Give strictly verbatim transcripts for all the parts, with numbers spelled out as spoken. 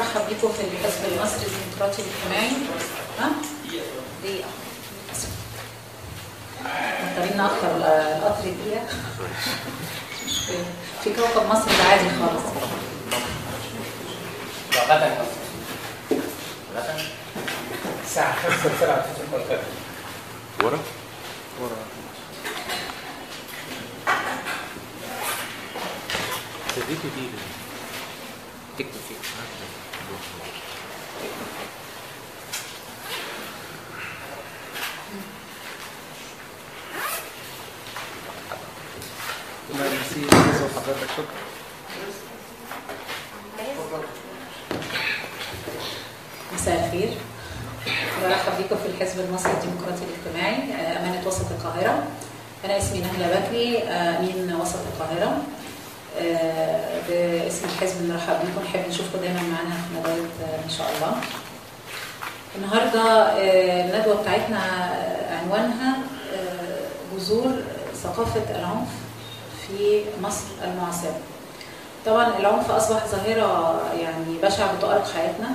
برحب بيكم في الحزب المصري الديمقراطي الاجتماعي. ها؟ دقيقة. مضطرين نأخر القطر دقيقة. في كوكب مصر ده عادي خالص. الساعة خمسة بسرعة تدخل ورا ورا تديك دي تكتب فيه ميرسي حضرتك، شكرا. مساء الخير. برحب بيكم في الحزب المصري الديمقراطي الاجتماعي أمانة وسط القاهرة. أنا اسمي نهلة بكري، أمين وسط القاهرة. باسم الحزب بنرحب بيكم، نحب نشوفكم دايما معانا في ندوات إن شاء الله. النهارده الندوة بتاعتنا عنوانها جذور ثقافة العنف في مصر المعاصرة. طبعا العنف أصبح ظاهرة يعني بشعة بتؤرق حياتنا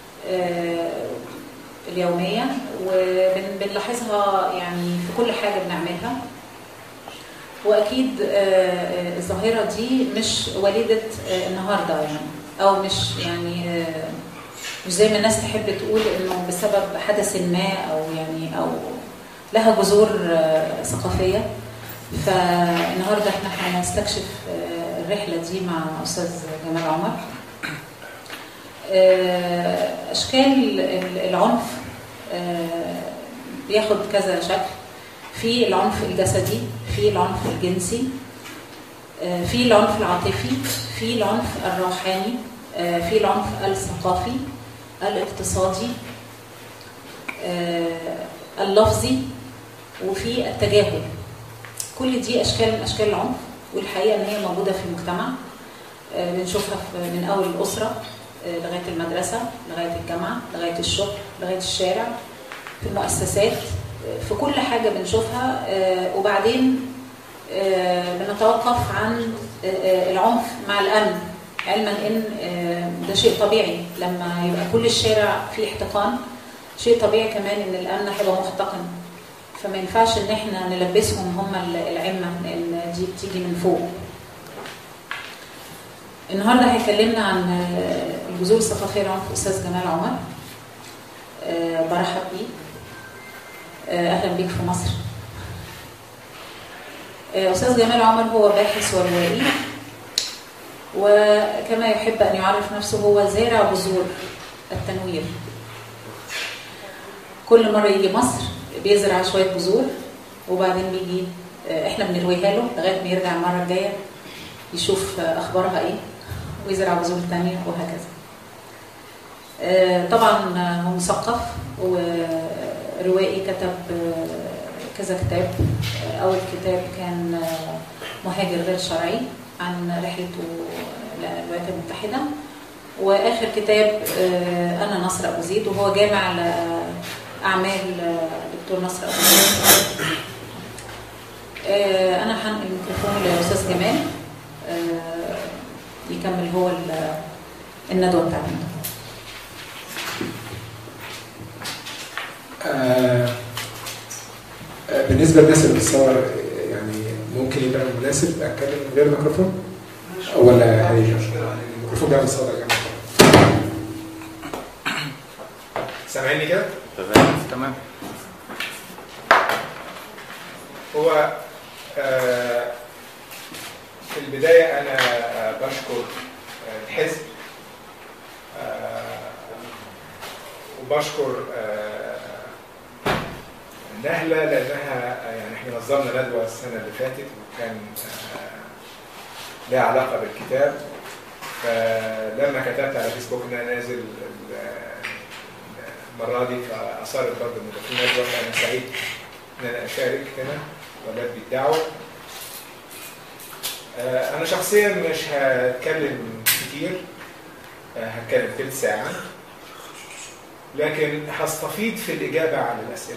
اليومية، وبنلاحظها يعني في كل حاجة بنعملها. وأكيد الظاهرة دي مش وليدة النهاردة يعني، أو مش يعني مش زي ما الناس تحب تقول إنه بسبب حدث ما، أو يعني أو لها جذور ثقافية. فالنهاردة احنا هنستكشف الرحلة دي مع أستاذ جمال عمر. أشكال العنف بياخد كذا شكل. في العنف الجسدي، في العنف الجنسي، في العنف العاطفي، في العنف الروحاني، في العنف الثقافي، الاقتصادي، اللفظي، وفي التجاهل. كل دي أشكال من أشكال العنف، والحقيقة إن هي موجودة في المجتمع. بنشوفها من أول الأسرة لغاية المدرسة، لغاية الجامعة، لغاية الشغل، لغاية الشارع، في المؤسسات، في كل حاجة بنشوفها. وبعدين بنتوقف عن العنف مع الأمن، علما إن ده شيء طبيعي. لما يبقى كل الشارع فيه احتقان، شيء طبيعي كمان إن الأمن هيبقى محتقن. فما ينفعش إن احنا نلبسهم هم العمة، لأن دي بتيجي من فوق. النهارده هيكلمنا عن الجذور الثقافيه للعنف استاذ جمال عمر. أه برحب بيه. أه اهلا بيك في مصر. أه استاذ جمال عمر هو باحث وروائي، وكما يحب ان يعرف نفسه هو زارع بذور التنوير. كل مره يجي مصر بيزرع شويه بذور، وبعدين بيجي أه احنا بنرويها له لغايه ما يرجع المره الجايه يشوف اخبارها ايه، ويزرع بذور تانية، وهكذا. طبعا هو مثقف وروائي، كتب كذا كتاب. أول كتاب كان مهاجر غير شرعي عن رحلته للولايات المتحدة، وآخر كتاب أنا نصر أبو زيد، وهو جامع لأعمال دكتور نصر أبو زيد. أنا هنقل الميكروفون لأستاذ جمال يكمل هو الندوة بتاعتنا. آه بالنسبة للناس اللي بتصور، يعني ممكن يبقى مناسب أتكلم من غير ميكروفون؟ ولا هيجي الميكروفون بيعمل صوت يا جماعة؟ سامعيني كده؟ تمام تمام. هو آه في البداية أنا بشكر الحزب، وبشكر نهلة لأنها يعني احنا نظمنا ندوة السنة اللي فاتت، وكان لها علاقة بالكتاب. فلما كتبت على فيسبوك إن أنا نازل المرة دي، فأصرت برضه إن في ندوة، فأنا سعيد إن أنا أشارك هنا وألبي الدعوة. أنا شخصياً مش هتكلم كتير، هتكلم تلت ساعة، لكن هستفيد في الإجابة على الأسئلة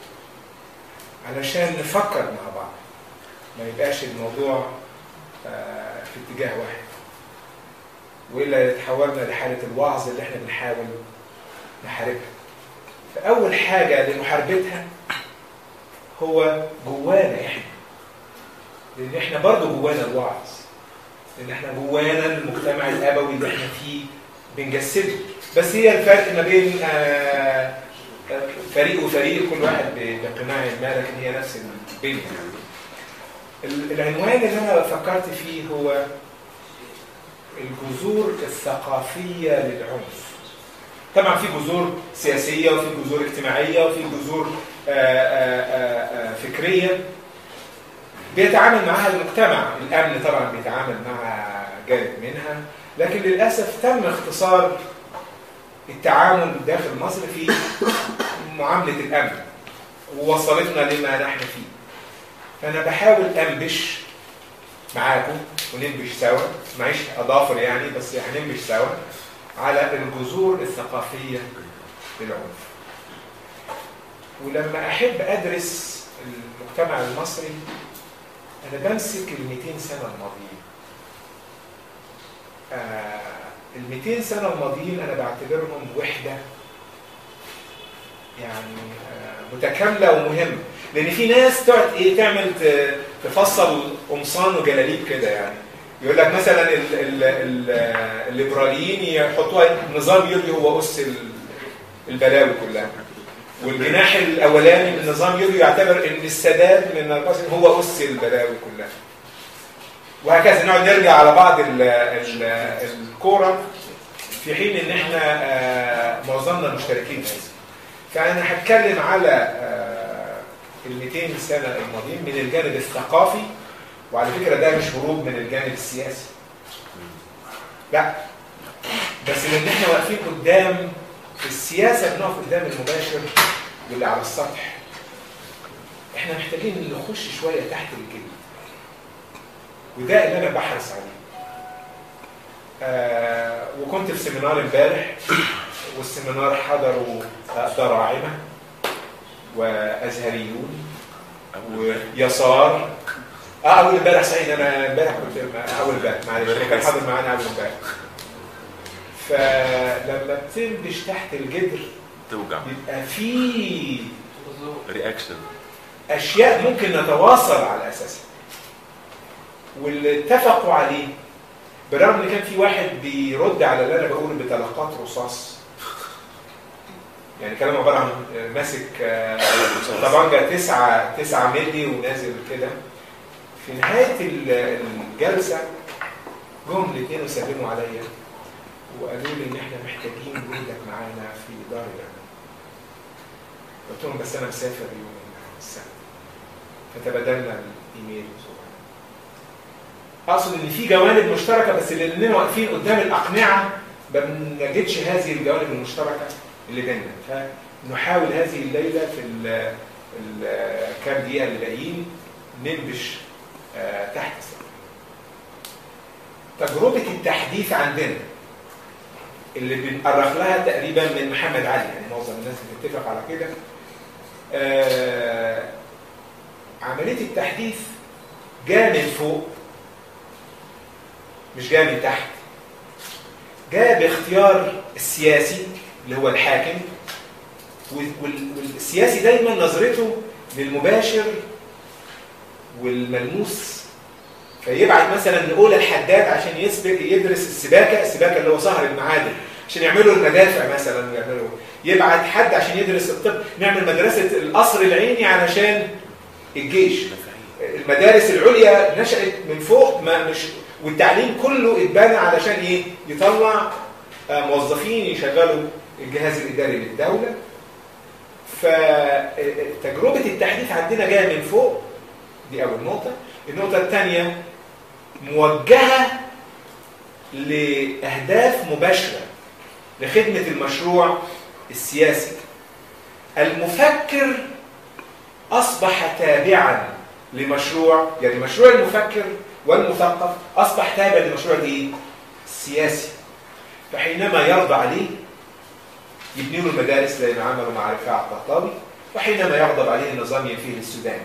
علشان نفكر مع بعض، ما يبقاش الموضوع في اتجاه واحد. وإلا يتحولنا لحالة الوعظ اللي احنا بنحاول نحاربها. فأول حاجة لمحاربتها هو جوانا احنا، لأن احنا برضه جوانا الوعظ، لأن احنا جوانا المجتمع الأبوي اللي احنا فيه بنجسده. بس هي الفرق ما بين آه فريق وفريق، كل واحد بقناع ما، لكن هي نفس البنية. العنوان اللي أنا فكرت فيه هو الجذور الثقافية للعنف. طبعا في جذور سياسية وفي جذور اجتماعية وفي جذور فكرية بيتعامل معها المجتمع. الأمن طبعا بيتعامل مع جانب منها، لكن للأسف تم اختصار التعامل داخل مصر في معاملة الأمن ووصلتنا لما نحن فيه. فأنا بحاول أنبش معاكم وننبش سوا، معيش أضافر يعني، بس هننبش سوا على الجذور الثقافية للعنف. ولما أحب أدرس المجتمع المصري أنا بمسك المئتين سنة الماضيين. آه المئتين سنة الماضيين أنا بعتبرهم وحدة يعني آه متكاملة ومهمة، لأن في ناس تقعد إيه تعمل تفصل قمصان وجلاليب كده. يعني يقول لك مثلا ال ال ال الليبراليين يحطوها نظام يوليو هو أس البلاوي كلها، والجناح الأولاني من نظام يوليو يعتبر إن السادات من القاسم هو أس البلاوي كلها، وهكذا نقعد نرجع على بعض ال ال الكورة، في حين إن إحنا معظمنا مشتركين فيها. فأنا هتكلم على ال مئتين سنة الماضيين من الجانب الثقافي، وعلى فكرة ده مش هروب من الجانب السياسي، لا، بس لأن احنا واقفين قدام في السياسة بنقف قدام المباشر واللي على السطح. احنا محتاجين نخش شوية تحت الجلد، وده اللي أنا بحرص عليه. آه وكنت في سيمينار امبارح، والسيمينار حضروا دراعمة وأزهريون ويسار. اه اول امبارح صحيح، انا امبارح كنت اول امبارح معلش كان حاضر معانا اول امبارح. فلما بتنبش تحت الجدر توجع، بيبقى في رياكشن، اشياء ممكن نتواصل على اساسها. واللي اتفقوا عليه برغم ان كان في واحد بيرد على اللي انا بقوله بطلقات رصاص، يعني كلام عباره عن ماسك طبنجه تسعة تسعة مللي ونازل كده. في نهاية الجلسة جم الاثنين وسلموا عليا وقالوا لي إن إحنا محتاجين وجودك معانا في دار الأمان. قلت لهم بس أنا مسافر يوم السبت. فتبادلنا الإيميل. أقصد إن في جوانب مشتركة، بس لأننا واقفين قدام الأقنعة ما بنجدش هذه الجوانب المشتركة اللي بيننا. فنحاول هذه الليلة في الكام دقيقة اللي باقيين ننبش آه تحت السطح. تجربة التحديث عندنا اللي بنأرخ لها تقريبا من محمد علي، يعني معظم الناس بتتفق على كده. آه عملية التحديث جاء من فوق مش جاء من تحت، جاء باختيار السياسي اللي هو الحاكم، والسياسي دايما نظرته للمباشر والملموس. فيبعت مثلا نقول الحداد عشان يسبق يدرس السباكه، السباكه اللي هو صهر المعادن عشان يعملوا المدافع مثلا، يعملوا يبعت حد عشان يدرس الطب، نعمل مدرسه القصر العيني علشان الجيش. المدارس العليا نشأت من فوق، ما مش والتعليم كله اتبنى علشان ايه؟ يطلع موظفين يشغلوا الجهاز الاداري للدوله. فتجربه التحديث عندنا جايه من فوق، دي أول نقطة. النقطة الثانية موجهة لأهداف مباشرة لخدمة المشروع السياسي. المفكر أصبح تابعا لمشروع، يعني مشروع المفكر والمثقف أصبح تابع لمشروع دي السياسي. فحينما يرضى عليه يبنوا له المدارس زي ما عملوا مع رفاعة الطهطاوي، وحينما يغضب عليه النظام ينفيه للسودان.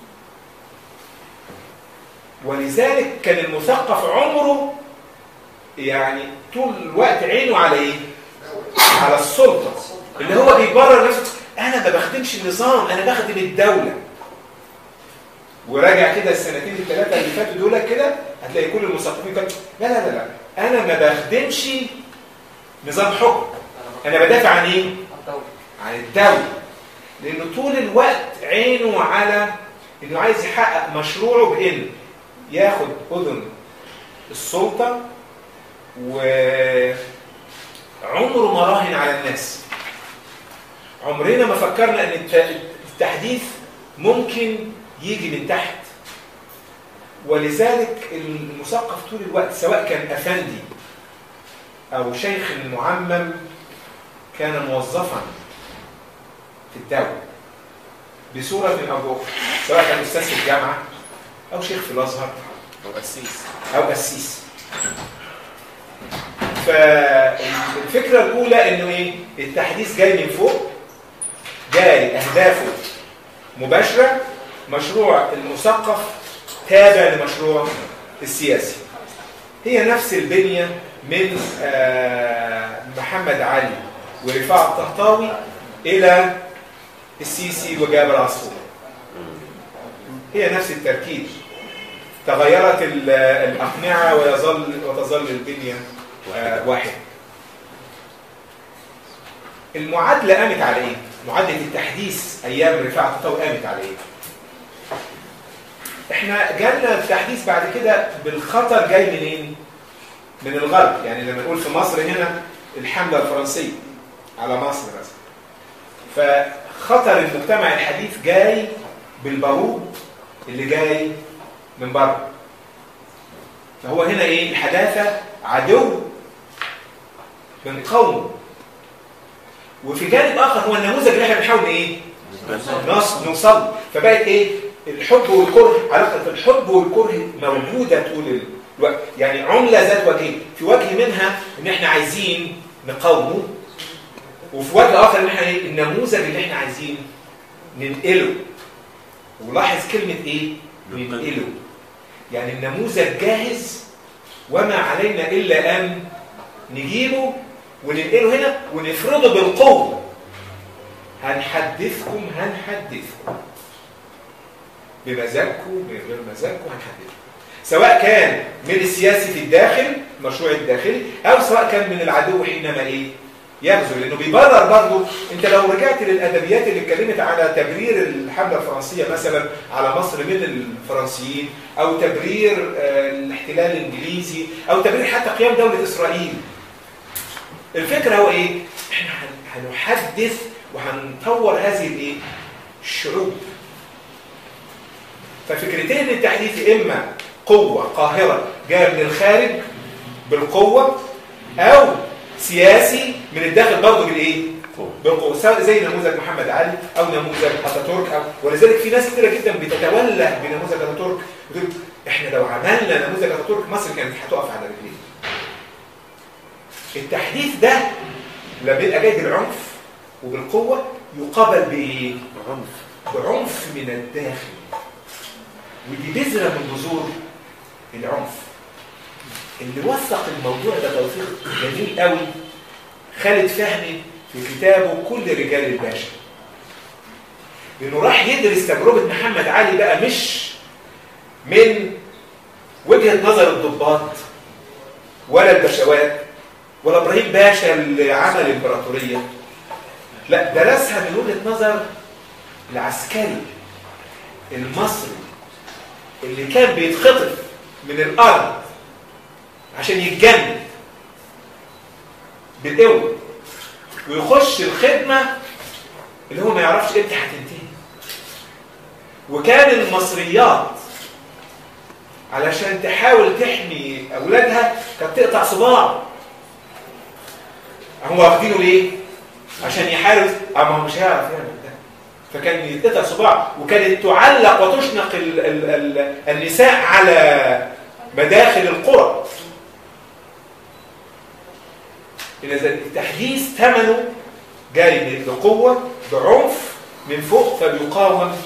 ولذلك كان المثقف عمره يعني طول الوقت عينه على ايه؟ على السلطة، اللي هو بيبرر نفسه انا ما بخدمش النظام، انا بخدم الدولة. وراجع كده السنتين الثلاثة اللي فاتوا دول كده هتلاقي كل المثقفين كانوا لا لا لا لا انا ما بخدمش نظام حكم، انا بدافع عن ايه؟ عن الدولة. لانه طول الوقت عينه على انه عايز يحقق مشروعه بان ياخد اذن السلطة، وعمره ما راهن على الناس. عمرنا ما فكرنا ان التحديث ممكن يجي من تحت. ولذلك المثقف طول الوقت سواء كان افندي او شيخ معمم كان موظفا في الدولة بصورة من او باخرى، سواء كان استاذ في الجامعة او شيخ في الازهر او قسيس او قسيس. فالفكرة الأولى إنه إيه؟ التحديث جاي من فوق، جاي أهدافه مباشرة، مشروع المثقف تابع لمشروع السياسي. هي نفس البنية من محمد علي ورفاع الطهطاوي إلى السيسي وجابر عصفور. هي نفس التركيب، تغيرت الأقنعة ويظل وتظل البنية واحد. المعادلة قامت على ايه؟ معادلة التحديث ايام رفاعة الطهطاوي قامت على ايه؟ احنا جالنا التحديث بعد كده بالخطر جاي منين؟ من الغرب. يعني لما نقول في مصر هنا الحملة الفرنسية على مصر مثلا، فخطر المجتمع الحديث جاي بالبارود اللي جاي من بره. فهو هنا ايه؟ الحداثة عدو من قوم. وفي جانب اخر هو النموذج اللي احنا بنحاول ايه؟ نوصل. فبقت ايه؟ الحب والكره، علاقه الحب والكره موجوده طول الوقت. يعني عمله ذات وجهين، في وجه منها ان احنا عايزين نقاومه، وفي وجه اخر ان احنا ايه؟ النموذج اللي احنا عايزين ننقله. ولاحظ كلمه ايه؟ ننقله. يعني النموذج جاهز وما علينا الا ان نجيبه وننقله هنا ونفرضه بالقوة. هنحدثكم هنحدثكم بمزاجكم من غير مزاجكم، هنحدثكم سواء كان من السياسي في الداخل المشروع الداخلي او سواء كان من العدو حينما ايه يغزو. لانه بيبرر برضه. انت لو رجعت للادبيات اللي اتكلمت على تبرير الحمله الفرنسيه مثلا على مصر من الفرنسيين، او تبرير الاحتلال الانجليزي، او تبرير حتى قيام دوله اسرائيل، الفكره هو ايه؟ احنا هنحدث وهنطور هذه الايه؟ الشعوب. ففكرتين التحديث اما قوه قاهره جايه من الخارج بالقوه، او سياسي من الداخل برضه بالايه؟ بالقوه، زي نموذج محمد علي او نموذج اتاتورك. أو ولذلك في ناس كتيره جدا بتتوله بنموذج اتاتورك، بتقول احنا لو عملنا نموذج اتاتورك مصر كانت هتقف على رجليها. التحديث ده لما بيبقى جاي بالعنف وبالقوه يقابل بايه؟ عنف بعنف من الداخل. ودي بذره من بذور العنف. اللي وثق الموضوع ده توثيق جميل قوي خالد فهمي في كتابه كل رجال الباشا. لانه راح يدرس تجربه محمد علي بقى مش من وجهه نظر الضباط ولا البشوات ولا ابراهيم باشا اللي عمل الامبراطوريه، لا درسها من وجهه نظر العسكري المصري اللي كان بيتخطف من الارض عشان يتجند بالقوه ويخش الخدمه اللي هو ما يعرفش امتى هتنتهي. وكان المصريات علشان تحاول تحمي اولادها كانت تقطع صباع. هم واخدينه ليه؟ عشان يحارب، اما هو مش هيعرف يعمل ده. فكان يتقطع صباع، وكانت تعلق وتشنق ال ال ال النساء على مداخل القرى. إذا التحديث ثمنه جاي بقوة بعنف من فوق، فبيقاوم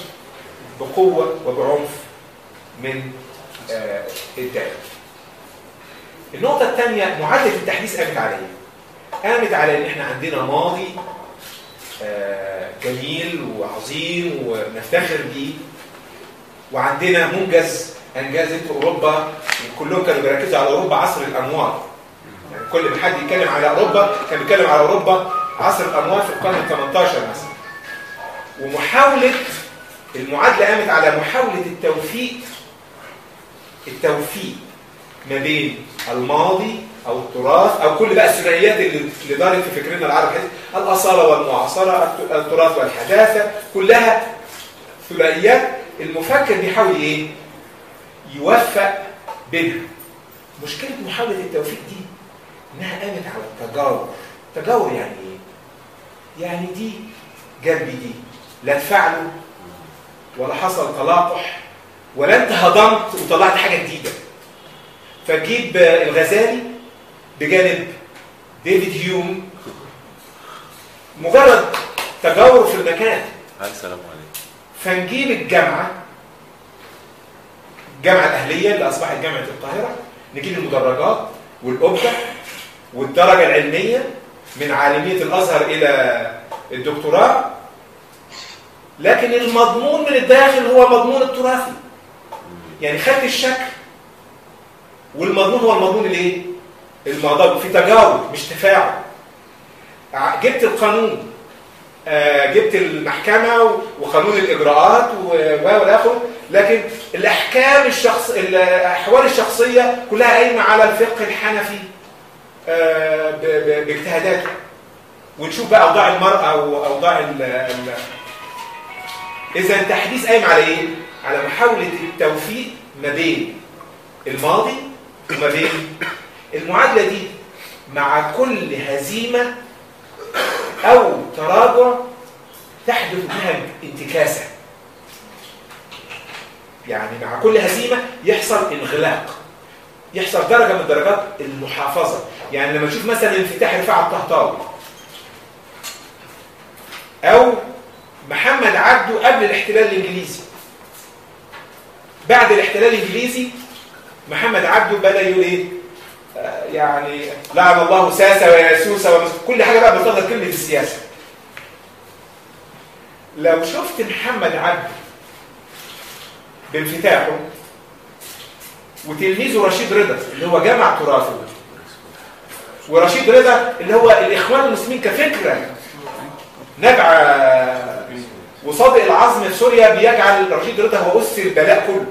بقوة وبعنف من آه الداخل. النقطة الثانية معادلة التحديث قامت على ايه؟ قامت على ان احنا عندنا ماضي آه جميل وعظيم ونفتخر بيه، وعندنا منجز انجزته اوروبا، وكلهم كانوا بيركزوا على اوروبا عصر الانوار. يعني كل ما حد يتكلم على اوروبا كان بيتكلم على اوروبا عصر الانوار في القرن الثامن عشر مثلا. ومحاولة المعادلة قامت على محاولة التوفيق التوفيق ما بين الماضي او التراث او كل بقى الثنائيات اللي اللي دارت في فكرنا العربي، الاصاله والمعاصره، التراث والحداثه، كلها ثنائيات. المفكر بيحاول ايه؟ يوفق بينها. مشكله محاوله التوفيق دي انها قامت على التجاور. تجاور يعني ايه؟ يعني دي جنب دي، لا تفاعلوا ولا حصل تلاقح ولا انت هضمت وطلعت حاجه جديده. فتجيب الغزالي بجانب ديفيد هيوم، مجرد تجاور في المكان. السلام عليكم. فنجيب الجامعه الجامعه الاهليه اللي اصبحت جامعه القاهره، نجيب المدرجات والأبدة والدرجه العلميه من عالميه الازهر الى الدكتوراه، لكن المضمون من الداخل هو مضمون التراثي. يعني خدت الشكل والمضمون هو المضمون الايه؟ الماضي، في تجاوب مش تفاعل. جبت القانون، جبت المحكمه وقانون الاجراءات والى اخره، لكن الاحكام الشخص الاحوال الشخصيه كلها قايمه على الفقه الحنفي باجتهاداته. ونشوف بقى اوضاع المراه واوضاع ال ال اذا التحديث قايم على ايه؟ على محاوله التوفيق ما بين الماضي وما بين المعادله دي. مع كل هزيمه او تراجع تحدث بها انتكاسه. يعني مع كل هزيمه يحصل انغلاق، يحصل درجه من درجات المحافظه. يعني لما نشوف مثلا انفتاح رفاعة الطهطاوي او محمد عبده قبل الاحتلال الانجليزي، بعد الاحتلال الانجليزي محمد عبده بدا يقول ايه؟ آه يعني لعن الله ساسه وياسوس وكل حاجه بقى بتظهر كلمه السياسه. لو شفت محمد عبده بانفتاحه وتلميذه رشيد رضا اللي هو جمع تراثه، ورشيد رضا اللي هو الاخوان المسلمين كفكره نبع وصادق العظم في سوريا، بيجعل رشيد رضا هو أس البلاء كله.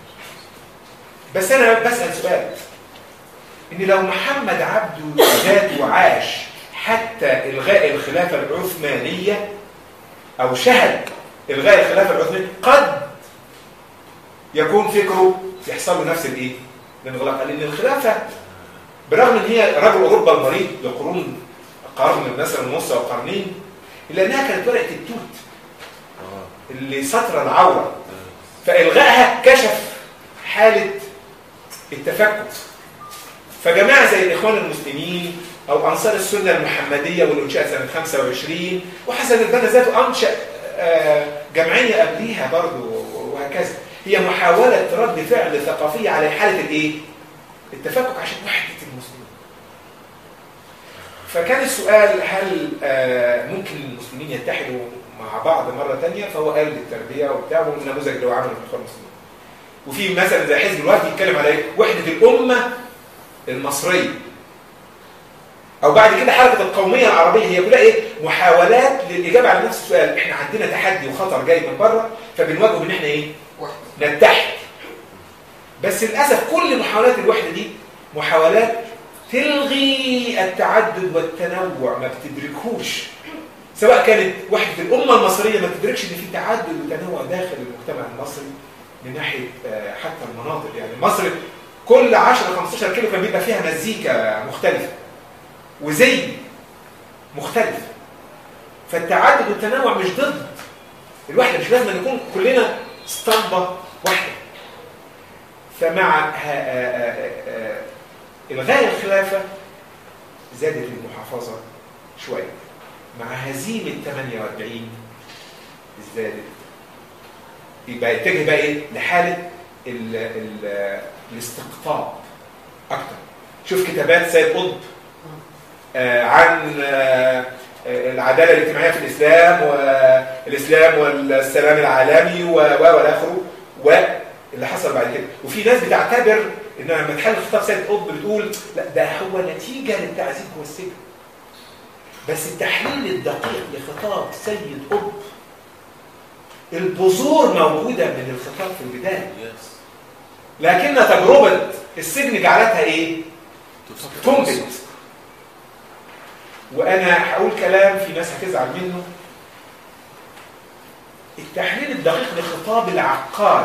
بس أنا بسأل سؤال، إن لو محمد عبده ذاته عاش حتى إلغاء الخلافة العثمانية أو شهد إلغاء الخلافة العثمانية، قد يكون فكره يحصل له نفس الإيه؟ الانغلاق. لأن الخلافة برغم إن هي رجل أوروبا المريض لقرون قرن مثلا ونص أو قرنين، إلا أنها كانت ورقة التوت اللي سطر العورة، فإلغائها كشف حالة التفكك. فجماعة زي الإخوان المسلمين أو أنصار السنة المحمدية واللي انشأت سنة خمسة وعشرين، وحسن البنا ذاته أنشأ جمعية قبليها برضه، وهكذا. هي محاولة رد فعل ثقافية على حالة الإيه؟ التفكك عشان وحدة المسلمين. فكان السؤال هل ممكن المسلمين يتحدوا مع بعض مرة تانية؟ فهو قال للتربية وبتاع، ومن النموذج اللي هو عمله في الإخوان المسلمين. وفي مثلا زي حزب الوفد يتكلم على ايه؟ وحدة الأمة المصرية. أو بعد كده حركة القومية العربية، هي كلها ايه؟ محاولات للإجابة على نفس السؤال. احنا عندنا تحدي وخطر جاي من بره، فبنواجهه بإن احنا ايه؟ نتحد. بس للأسف كل محاولات الوحدة دي محاولات تلغي التعدد والتنوع، ما بتدركوش. سواء كانت وحدة الأمة المصرية ما تدركش إن في تعدد وتنوع داخل المجتمع المصري من ناحية حتى المناطق. يعني مصر كل عشرة خمستاشر كيلو كان بيبقى فيها مزيكا مختلفة وزي مختلف. فالتعدد والتنوع مش ضد الوحدة، مش لازم نكون كلنا اسطمبة واحدة. فمع إلغاء الخلافة زادت المحافظة شوية. مع هزيمة ثمانية وأربعين زادت، يبقى يتجه بقى ايه؟ لحالة ال ال الاستقطاب أكتر. شوف كتابات سيد قطب آه عن آه العداله الاجتماعيه في الاسلام والاسلام والسلام العالمي والى اخره واللي حصل بعد كده. وفي ناس بتعتبر ان لما تحل خطاب سيد قطب بتقول لا ده هو نتيجه للتعذيب جوه السجن. بس التحليل الدقيق لخطاب سيد قطب البذور موجوده من الخطاب في البدايه، لكن تجربه السجن جعلتها ايه؟ تنبت. وانا هقول كلام في ناس هتزعل منه. التحليل الدقيق لخطاب العقاد،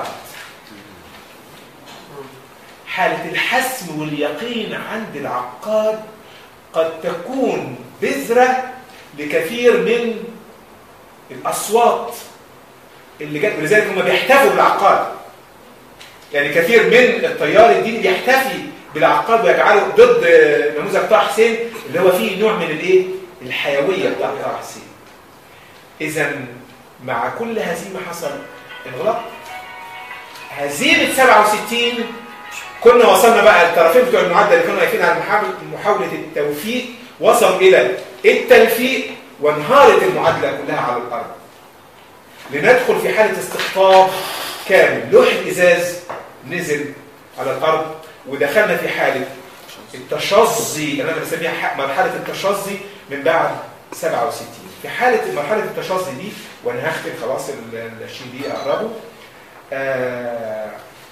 حالة الحسم واليقين عند العقاد قد تكون بذرة لكثير من الأصوات اللي جت، ولذلك هم بيحتفوا بالعقاد. يعني كثير من التيار الديني بيحتفي بالعقاد ويجعله ضد نموذج طه حسين اللي هو فيه نوع من الايه؟ الحيوية بتاع طه حسين. إذا مع كل هزيمة حصل انغلاق. هزيمة سبعة وستين كنا وصلنا بقى الطرفين بتوع المعادلة اللي كانوا واقفين على محاولة التوفيق وصلوا إلى التلفيق وانهارت المعادلة كلها على الأرض. لندخل في حالة استقطاب كامل. لوح الإزاز نزل على الأرض ودخلنا في حالة التشظي اللي أنا بسميها مرحلة التشظي من بعد سبعة وستين. في حالة مرحلة التشظي دي وأنا هختم خلاص ال عشرين دقيقة قربوا. آه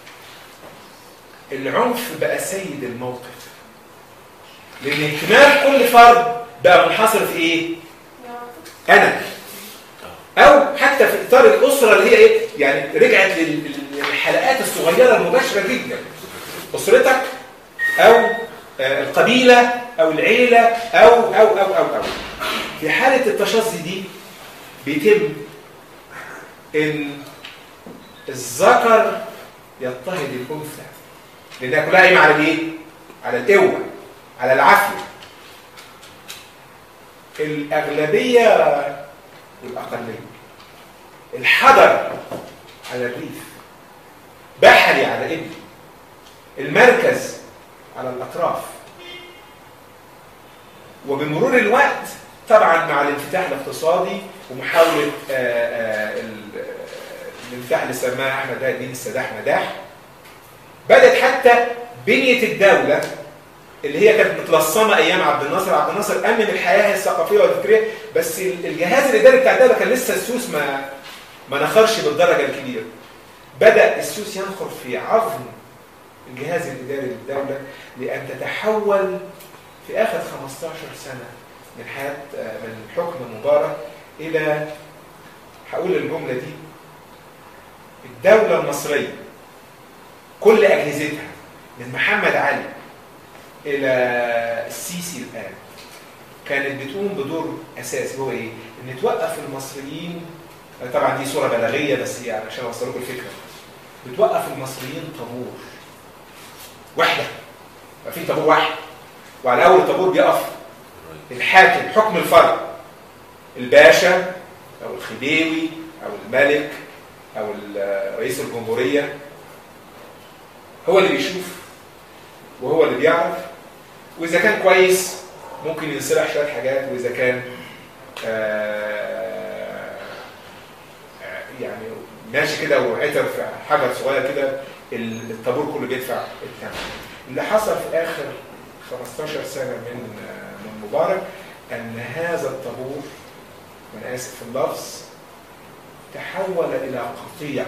العنف بقى سيد الموقف، لأن اهتمام كل فرد بقى منحصر في إيه؟ أنا. أو حتى في إطار الأسرة اللي هي إيه؟ يعني رجعت للحلقات الصغيرة المباشرة جدا. أسرتك أو القبيلة أو العيلة أو أو أو أو أو في حالة التشظي دي بيتم إن الذكر يضطهد الأنثى، لأنها كلها قايمة على الإيه؟ على القوة، على العافية. الأغلبية والأقلية، الحضر على الريف، بحري على إبلي، المركز على الأطراف. وبمرور الوقت طبعا مع الانفتاح الاقتصادي ومحاولة الانفتاح اللي سماها أحمد بهاء الدين السداح مداح، بدأت حتى بنية الدولة اللي هي كانت متلصمة أيام عبد الناصر. عبد الناصر أمن الحياة الثقافية والفكرية، بس الجهاز الإداري بتاع الدولة كان لسه السوس ما ما نخرش بالدرجة الكبيرة. بدأ السوس ينخر في عظم الجهاز الإداري للدولة لأن تتحول في آخر خمستاشر سنة من حياة من حكم مبارك إلى، هقول الجملة دي، الدولة المصرية كل أجهزتها من محمد علي إلى السيسي الآن كانت بتقوم بدور أساسي، هو إيه؟ إن توقف المصريين. طبعا دي صورة بلاغية بس هي يعني عشان أوصل لكم الفكرة. بتوقف المصريين طابور واحدة، في طابور واحد، وعلى أول الطابور بيقف الحاكم حكم الفرد، الباشا أو الخديوي أو الملك أو رئيس الجمهورية. هو اللي بيشوف وهو اللي بيعرف، وإذا كان كويس ممكن ينصلح شوية حاجات، وإذا كان آه يعني ماشي كده وعتر في حجر صغير كده الطابور كله بيدفع الثمن. اللي حصل في آخر خمستاشر سنة من من مبارك أن هذا الطابور، وأنا آسف في اللفظ، تحول إلى قطيع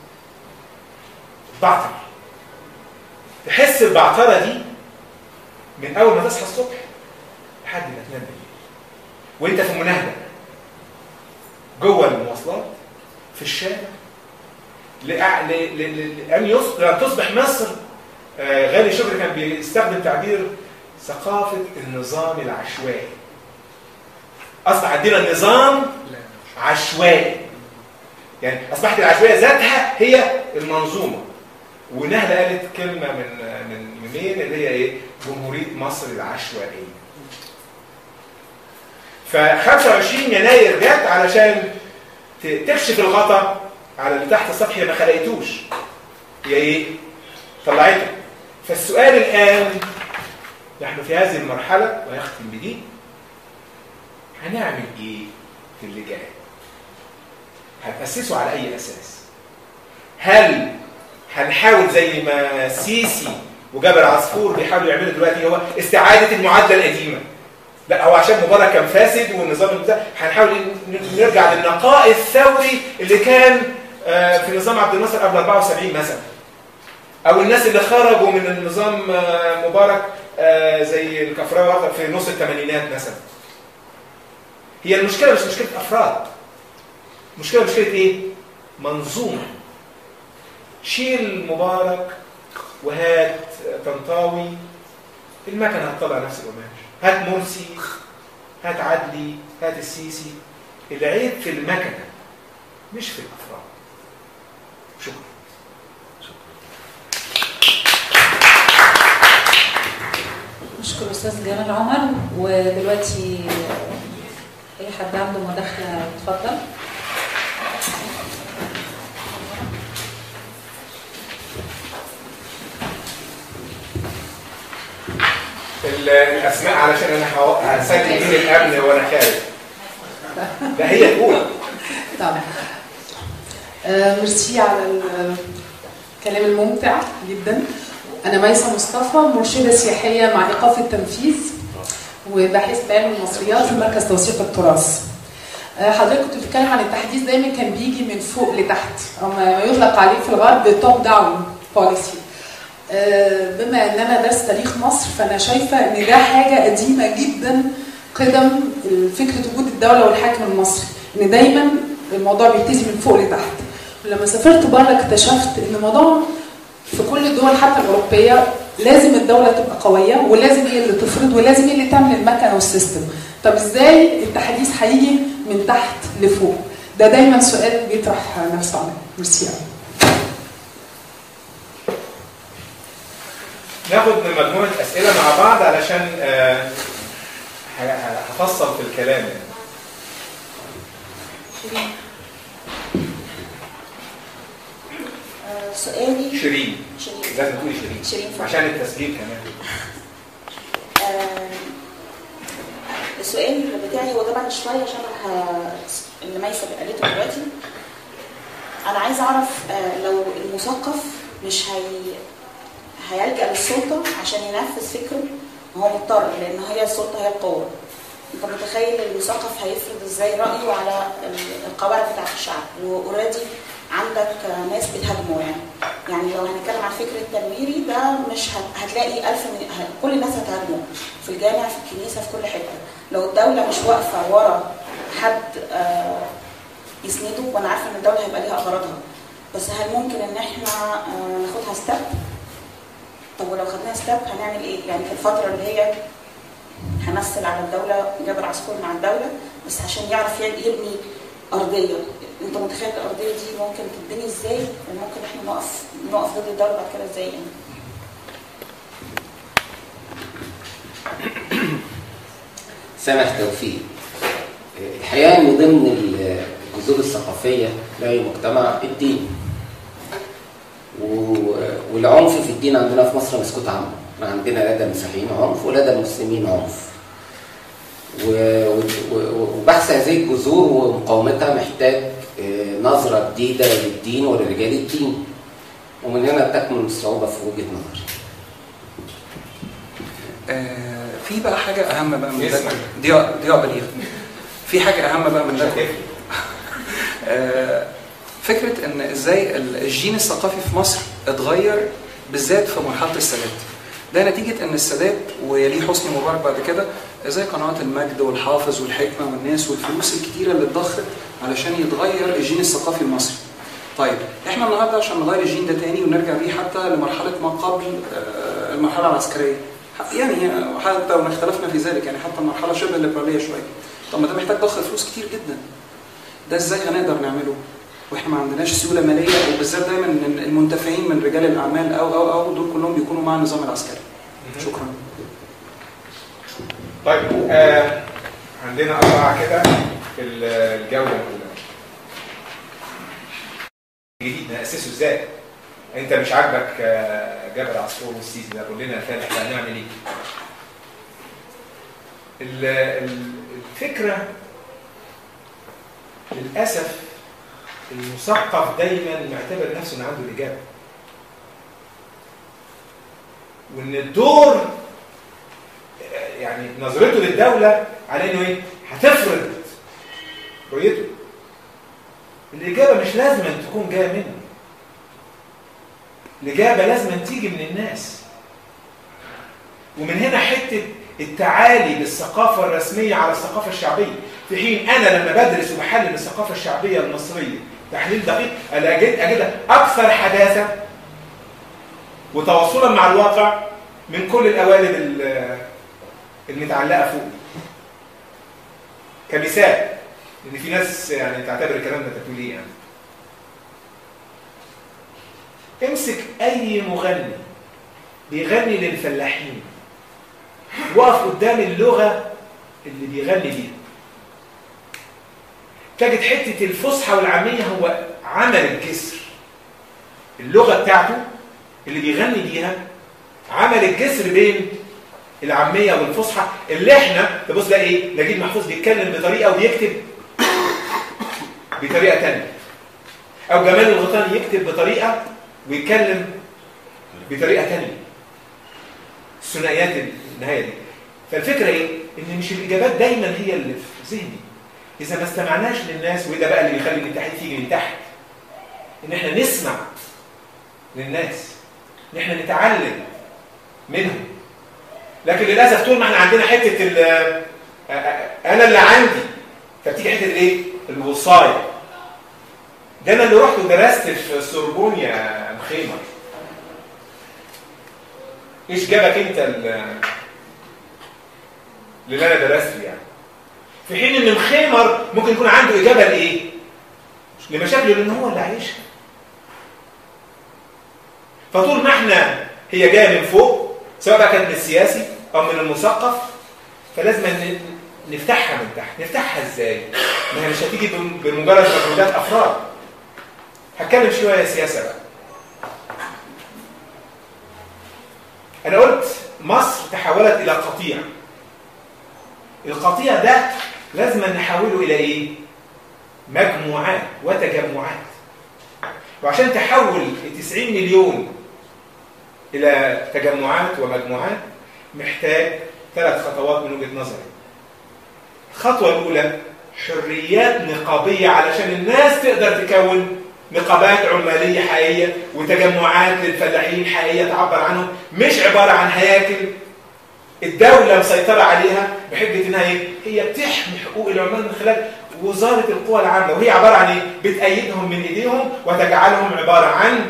بعتر. تحس البعترة دي من أول ما تصحى الصبح لحد ما تنام بالليل، وأنت في مناهدة جوه المواصلات، في الشارع، لأن تصبح مصر. غالي شكري كان بيستخدم تعبير ثقافة النظام العشوائي. أصبح عندنا نظام عشوائي، يعني أصبحت العشوائية ذاتها هي المنظومة. ونهلة قالت كلمة من من يومين اللي هي إيه؟ جمهورية مصر العشوائية. ف خمسة وعشرين يناير جت علشان تكشف الغطا على اللي تحت السطح، هي ما خلقتوش، هي إيه؟ طلعته. فالسؤال الآن نحن في هذه المرحلة ويختم بدي، هنعمل إيه في اللي جاي؟ هتأسسوا على أي أساس؟ هل هنحاول زي ما سيسي وجابر عصفور بيحاولوا يعملوا دلوقتي هو استعادة المعادلة القديمة؟ لا، هو عشان مبارك كان فاسد والنظام ده هنحاول نرجع للنقاء الثوري اللي كان في نظام عبد الناصر قبل أربعة وسبعين مثلا، او الناس اللي خرجوا من النظام مبارك زي الكفراوي في نص الثمانينات مثلا. هي المشكله مش مشكله افراد، مشكله مشكله ايه؟ منظومه. شيل مبارك وهات طنطاوي، المكنه هتطلع نفس القماش. هات مرسي، هات عدلي، هات السيسي. العيب في المكنه مش في الافراد. شكرا. نشكر أستاذ جمال عمر. ودلوقتي أي حد عنده مداخلة اتفضل. الأسماء علشان أنا هسلم مين الأمن وأنا خارج. لا هي تقول. طبعا. آه ميرسي على الكلام الممتع جدا. أنا ميسة مصطفى، مرشدة سياحية مع إيقاف التنفيذ وباحث بعلم المصريات في مركز توثيق التراث. حضرتك كنت بتتكلم عن التحديث دايما كان بيجي من فوق لتحت، أو ما يطلق عليه في الغرب توب داون بوليسي. بما ان انا درست تاريخ مصر فانا شايفه ان ده حاجه قديمه جدا، قدم فكره وجود الدوله والحاكم المصري، ان دايما الموضوع بيبتدي من فوق لتحت. ولما سافرت بره اكتشفت ان الموضوع في كل الدول حتى الاوروبيه لازم الدوله تبقى قويه، ولازم هي اللي تفرض، ولازم هي اللي تعمل المكنه والسيستم. طب ازاي التحديث هيجي من تحت لفوق؟ ده دايما سؤال بيطرح نفسه عليا. ميرسي. ناخد مجموعة أسئلة مع بعض علشان آه هفصل في الكلام يعني. شيرين. آه سؤالي شيرين. شيرين. لازم تقولي شيرين. شيرين عشان التسجيل كمان. آه السؤال بتاعي هو طبعا شوية شبه اللي ميسة قالته دلوقتي. أنا عايزة أعرف آه لو المثقف مش هي هيلجأ للسلطة عشان ينفذ فكره، وهو مضطر لأن هي السلطة هي القوة. أنت متخيل المثقف هيفرض إزاي رأيه على القواعد بتاعت الشعب، وأوريدي عندك ناس بتهاجمه يعني. يعني لو هنتكلم عن فكر التنويري ده مش هتلاقي ألف من كل الناس هتهاجمه، في الجامع، في الكنيسة، في كل حتة. لو الدولة مش واقفة ورا حد يسنده، وأنا عارفة إن الدولة هيبقى ليها أغراضها، بس هل ممكن إن إحنا ناخدها ستيب؟ طب ولو خدناها ستيب هنعمل ايه؟ يعني في الفتره اللي هي هنمثل على الدوله، جابر عصفور مع الدوله بس عشان يعرف يبني ارضيه. انت متخيل الارضيه دي ممكن تتبني ازاي؟ وممكن احنا نقف نقف ضد الدوله بعد كده ازاي يعني؟ سامح توفيق. الحقيقه من ضمن الجذور الثقافيه لاي مجتمع الدين. والعنف في الدين عندنا في مصر مسكوت عنه. عندنا لدى المسيحيين عنف ولدى المسلمين عنف. وبحث هذه الجذور ومقاومتها محتاج نظرة جديدة للدين ولرجال الدين. ومن هنا تكمن الصعوبة في وجهة نظري. آه في بقى حاجة أهم بقى من ده. ضياء ضياء بليغ. في حاجة أهم بقى من ده. آه فكرة ان ازاي الجين الثقافي في مصر اتغير بالذات في مرحلة السادات. ده نتيجة ان السادات ويليه حسني مبارك بعد كده، زي قنوات المجد والحافظ والحكمة والناس والفلوس الكتيرة اللي اتضخت علشان يتغير الجين الثقافي المصري. طيب احنا النهارده عشان نغير الجين ده تاني ونرجع بيه حتى لمرحلة ما قبل المرحلة العسكرية، يعني حتى وان اختلفنا في ذلك، يعني حتى المرحلة شبه الليبرالية شوية. طب ما ده محتاج ضخ فلوس كتير جدا. ده ازاي هنقدر نعمله؟ واحنا ما عندناش سيوله ماليه، وبالذات دايما المنتفعين من رجال الاعمال او او او دول كلهم بيكونوا مع النظام العسكري. شكرا. طيب آه عندنا اربعه كده في الجوله الاولى. جديد ناسسه ازاي؟ انت مش عاجبك جابر عصفور والسيسي ده، قول لنا احنا هنعمل ايه؟ الفكره للاسف المثقف دايما معتبر نفسه ان عنده الاجابه، وان الدور يعني نظرته للدوله على انه ايه؟ هتفرض رؤيته. الاجابه مش لازم أن تكون جايه منه، الاجابه لازم أن تيجي من الناس. ومن هنا حته التعالي بالثقافه الرسميه على الثقافه الشعبيه، في حين انا لما بدرس وبحلل الثقافه الشعبيه المصريه تحليل دقيق انا اجد اجدها اكثر حداثه وتواصلا مع الواقع من كل القوالب المتعلقه فوق. كمثال، ان في ناس يعني تعتبر الكلام ده تقوليه يعني. امسك اي مغني بيغني للفلاحين، وقف قدام اللغه اللي بيغني بيها، تجد حته الفصحى والعاميه هو عمل الجسر. اللغه بتاعته اللي بيغني بيها عمل الجسر بين العاميه والفصحى، اللي احنا تبص ده ايه؟ نجيب محفوظ بيتكلم بطريقه وبيكتب بطريقه ثانيه، او جمال الغيطاني يكتب بطريقه ويتكلم بطريقه ثانيه. الثنائيات النهايه دي. فالفكره ايه؟ ان مش الاجابات دايما هي اللي في ذهني. اذا ما استمعناش للناس، وده بقى اللي بيخلي الامتحان يجي من تحت، ان احنا نسمع للناس، ان احنا نتعلم منهم. لكن للاسف طول ما احنا عندنا حته انا اللي عندي، فبتيجي حته الايه؟ الوصايه. ده انا اللي رحت ودرست في السوربون يا مخيمر. ايش جابك انت اللي انا درسته يعني؟ في حين ان مخيمر ممكن يكون عنده اجابه لايه؟ لمشاكله، لان هو اللي عايشها. فطول ما احنا هي جايه من فوق، سواء بقى كانت من السياسي او من المثقف، فلازم نفتحها من تحت. نفتحها ازاي؟ ما هي مش هتيجي بمجرد مجهودات افراد. هتكلم شويه سياسه بقى. انا قلت مصر تحولت الى قطيع. القطيع ده لازم نحوله الى ايه؟ مجموعات وتجمعات. وعشان تحول تسعين مليون الى تجمعات ومجموعات محتاج ثلاث خطوات من وجهة نظري. الخطوة الأولى حريات نقابية علشان الناس تقدر تكون نقابات عمالية حقيقية وتجمعات للفلاحين حقيقية تعبر عنهم، مش عبارة عن هياكل الدولة مسيطرة عليها بحجة انها ايه؟ هي بتحمي حقوق العمال من خلال وزارة القوى العامة، وهي عبارة عن ايه؟ بتأيدهم من ايديهم وتجعلهم عبارة عن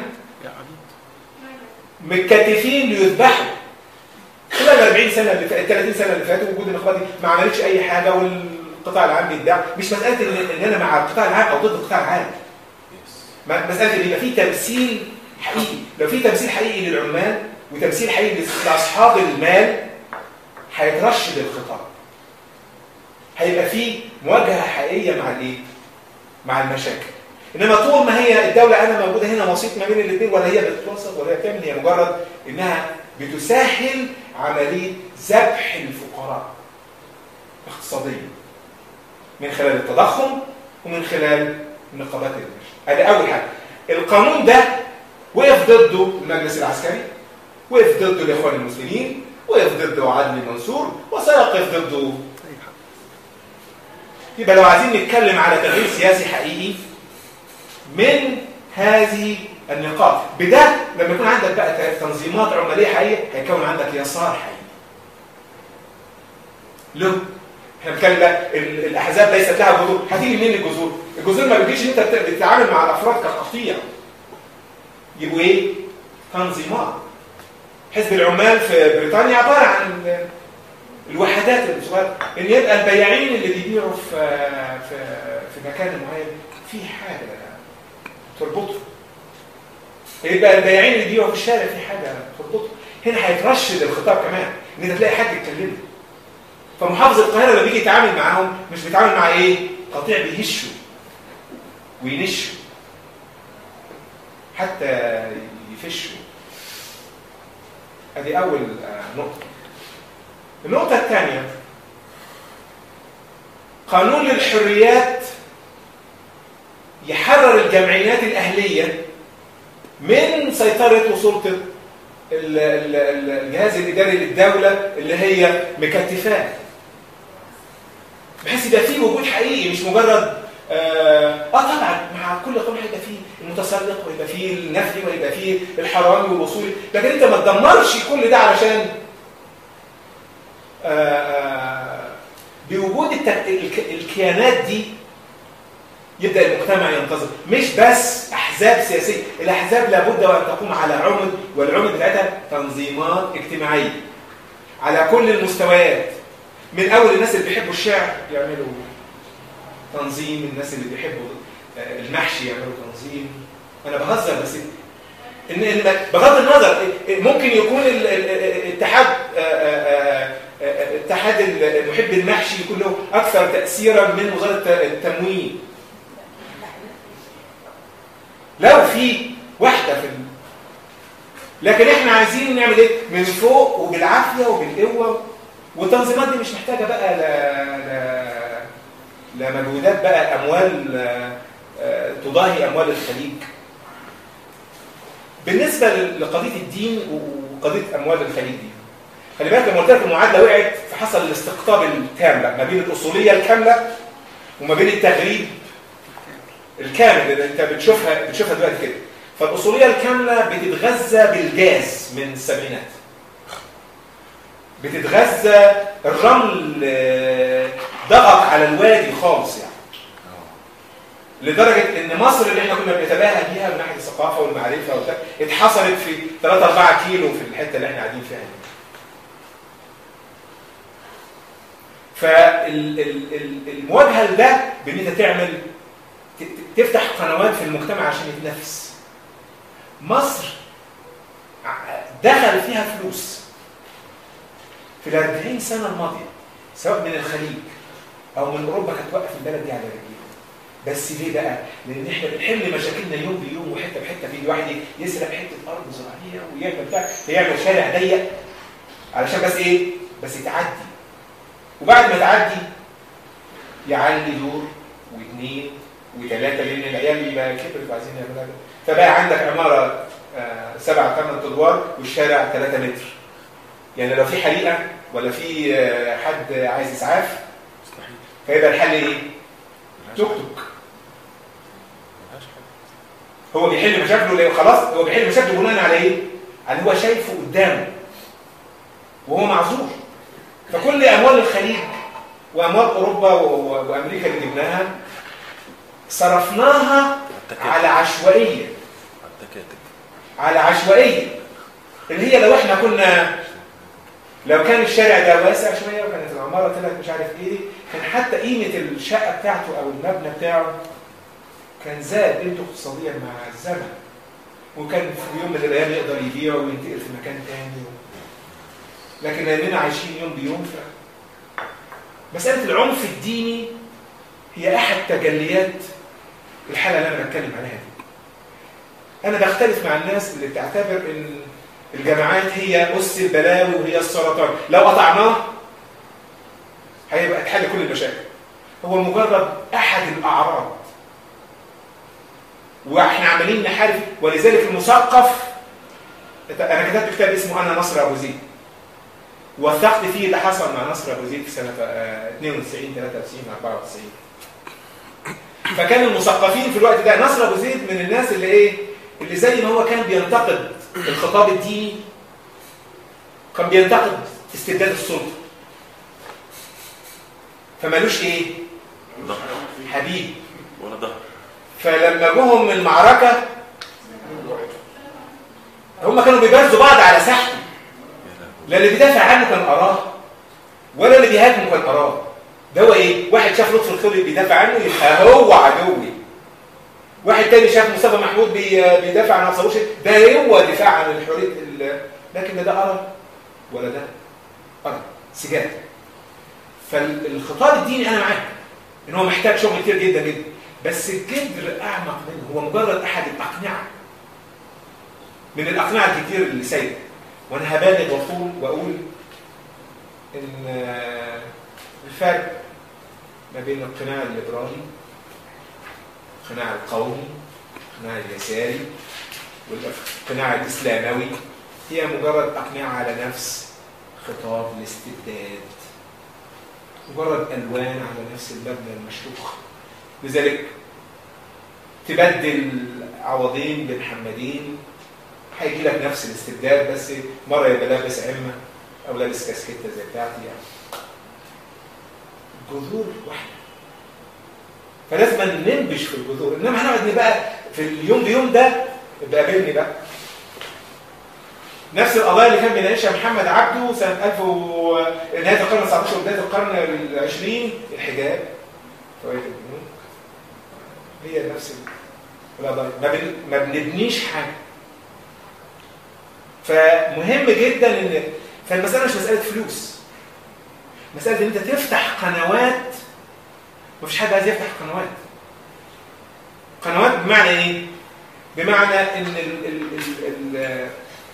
متكتفين ليذبحوا. خلال الأربعين سنة اللي فاتت، الثلاثين سنة اللي فاتوا وجود النقابات دي ما عملتش أي حاجة، والقطاع العام بيدعي. مش مسألة إن أنا مع القطاع العام أو ضد القطاع العام. مسألة إن يبقى في تمثيل حقيقي. لو في تمثيل حقيقي للعمال وتمثيل حقيقي لأصحاب المال هيترشد الخطاب. هيبقى في مواجهة حقيقية مع الإيه؟ مع المشاكل. إنما طول ما هي الدولة أنا موجودة هنا وسيط ما بين الاثنين، ولا هي بتتوسط ولا هي بتعمل، هي مجرد إنها بتسهل عملية ذبح الفقراء اقتصاديا من خلال التضخم ومن خلال النقابات الرشد. هذه أول حاجة. القانون ده وقف ضده المجلس العسكري، وقف ضده الإخوان المسلمين، وقف ضده عدلي منصور، وسيقف ضده. يبقى لو عايزين نتكلم على تغيير سياسي حقيقي من هذه النقاط، بده لما يكون عندك بقى تنظيمات عماليه حقيقيه هيكون عندك يسار حقيقي. له احنا بنتكلم بقى الاحزاب ليست لها جذور. هتيجي منين الجذور؟ الجذور ما بتجيش انت بتتعامل مع الافراد كقطيع. يبقوا ايه؟ تنظيمات. حزب العمال في بريطانيا عباره عن الوحدات الصغيره، ان يبقى البياعين اللي بيبيعوا في في في مكان معين في حاجه تربطهم. يبقى البياعين اللي بيبيعوا في الشارع في حاجه تربطهم. هنا هيترشد الخطاب كمان، ان انت تلاقي حد يتكلم. فمحافظ القاهره لما بيجي يتعامل معاهم مش بيتعامل مع ايه؟ قطيع بيهشوا وينشوا حتى يفشوا. ادي اول نقطه. النقطه الثانيه قانون للحريات يحرر الجمعيات الأهلية من سيطرة وسلطة الجهاز الإداري للدولة اللي هي مكتفاه، بحيث يبقى فيه وجود حقيقي، مش مجرد آه, اه طبعا مع كل قانون هيبقى فيه المتسلق ويبقى فيه النفي ويبقى فيه الحرامي والوصولي، لكن انت ما تدمرش كل ده علشان آه آه بوجود الكيانات دي يبدأ المجتمع ينتظر. مش بس أحزاب سياسية، الأحزاب لابد وأن تقوم على عمد، والعمد بتاعتها تنظيمات اجتماعية على كل المستويات، من أول الناس اللي بيحبوا الشعر يعملوا تنظيم، الناس اللي بيحبوا المحشي يعملوا تنظيم. أنا بهزر بس إن إن بغض النظر ممكن يكون الاتحاد اتحاد محب المحشي يكون له أكثر تأثيرا من وزارة التموين. لو في واحدة في ال... لكن احنا عايزين نعمل ايه؟ من فوق وبالعافية وبالقوة، والتنظيمات دي مش محتاجة بقى ل... ل... لمجهودات بقى أموال تضاهي أموال الخليج. بالنسبة لقضية الدين وقضية أموال الخليج دي، خلي بالك لما قلت لك المعادلة وقعت فحصل الاستقطاب الكاملة ما بين الأصولية الكاملة وما بين التغريب الكامل اللي انت بتشوفها بتشوفها دلوقتي كده. فالأصولية الكاملة بتتغذى بالجاز من السبعينات، بتتغذى الرمل ضغط على الوادي خالص يعني، لدرجة ان مصر اللي احنا كنا بنتباهى بيها من ناحية الثقافة والمعرفة وبتاع اتحصرت في ثلاثة أربعة كيلو في الحتة اللي احنا قاعدين فيها دي. فالمواجهة لده بان انت تعمل تفتح قنوات في المجتمع عشان يتنافس. مصر دخل فيها فلوس في الأربعين سنة الماضية، سواء من الخليج أو من أوروبا، كانت توقف البلد دي على رجليها. بس ليه بقى؟ لأن إحنا بنحل مشاكلنا يوم بيوم وحتة بحتة. في واحد يسرق حتة أرض زراعية ويعمل بتاع، يعمل شارع ضيق علشان بس إيه؟ بس يتعدي. وبعد ما تعدي يعلي دور واثنين وثلاثة، لأن العيال كبرت وعايزين يعملوا. فبقى عندك عمارة سبعة ثمان أدوار والشارع ثلاثة متر. يعني لو في حريقة ولا في حد عايز إسعاف فيبقى الحل إيه؟ توك توك. هو بيحل مشاكله خلاص، هو بيحل مشاكله بناء على إيه؟ على هو شايفه قدامه وهو معذور. فكل أموال الخليج وأموال أوروبا وأمريكا اللي جبناها صرفناها على عشوائية، على عشوائية اللي هي لو احنا كنا لو كان الشارع ده واسع شوية وكانت العمارة طلعت مش عارف ايه، كان حتى قيمة الشقة بتاعته او المبنى بتاعه كان زاد قيمته اقتصاديا مع الزمن، وكان في يوم من الايام يقدر يبيعه وينتقل في مكان تاني. لكن لاننا عايشين يوم بيوم، ف مسألة العنف الديني هي احد تجليات الحالة اللي انا بتكلم عليها دي. انا بختلف مع الناس اللي بتعتبر ان الجامعات هي أس البلاوي وهي السرطان، لو قطعناه هيبقى تحل كل المشاكل. هو مجرد احد الاعراض، واحنا عمالين نحارب. ولذلك المثقف، انا كتبت كتاب اسمه انا نصر ابو زيد، وثقت فيه اللي حصل مع نصر ابو زيد في سنه اثنين وتسعين ثلاثة وتسعين أربعة وتسعين. فكان المثقفين في الوقت ده، نصر ابو زيد من الناس اللي ايه اللي زي ما هو كان بينتقد الخطاب الديني، كان بينتقد استبداد السلطه. فمالوش ايه حبيب ولا ظهر. فلما جوهم المعركه هم كانوا بيبارزوا بعض على ساحته، لا اللي بيدافع عنه كان اراه ولا اللي بيهاجمه كان اراه. ده هو ايه؟ واحد شاف لطفي الخضري بيدافع عنه يبقى هو عدوي، واحد تاني شاف مصطفى محمود بيدافع عن عصابوش، ده هو دفاع عن الحريه. لكن ده ارى ولا ده ارى سجاد. فالخطاب الديني انا معاك ان هو محتاج شغل كتير جدا جدا، بس الجذر اعمق منه، هو مجرد احد الاقنعه من الاقنعه الكتير اللي سايده. وانا هبالغ واقول واقول ان الفرق ما بين القناع الليبرالي، القناع القومي، القناع اليساري، والقناع الإسلاموي، هي مجرد أقنعة على نفس خطاب الاستبداد، مجرد ألوان على نفس المبنى المشروخ. لذلك تبدل عوضين بمحمدين هيجي لك نفس الاستبداد، بس مرة يبقى لابس عمة أو لابس كاسكيتة زي بتاعتي يعني. جذور واحدة، فلازم ننبش في الجذور. إنما هنقعد بقى في اليوم بيوم ده يبقى قابلني بقى نفس القضايا اللي كان بيناقشها محمد عبده سنة ألف و نهاية القرن التاسع عشر وبداية القرن العشرين، الحجاب، فوائد البنوك، هي نفس القضايا، ما, بن... ما بنبنيش حاجة. فمهم جدا ان فالمسألة مش مسألة فلوس، مسألة ان انت تفتح قنوات. مفيش حد عايز يفتح قنوات. قنوات بمعنى ايه؟ بمعنى ان ال... ال... ال... ال...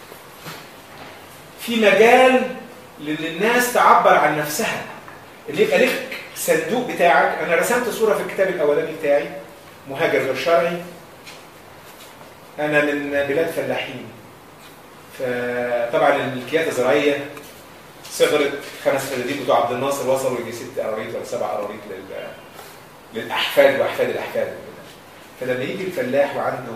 في مجال للناس تعبر عن نفسها، اللي يبقى لك صندوق بتاعك. انا رسمت صورة في الكتاب الاولاني بتاعي، مهاجر غير شرعي. انا من بلاد فلاحين، فطبعا الملكيات الزراعيه صغرت، خمس فدادين بتوع عبد الناصر وصلوا يجي ست قراريط ولا سبع قراريط لل... للاحفاد واحفاد الاحفاد. فلما يجي الفلاح وعنده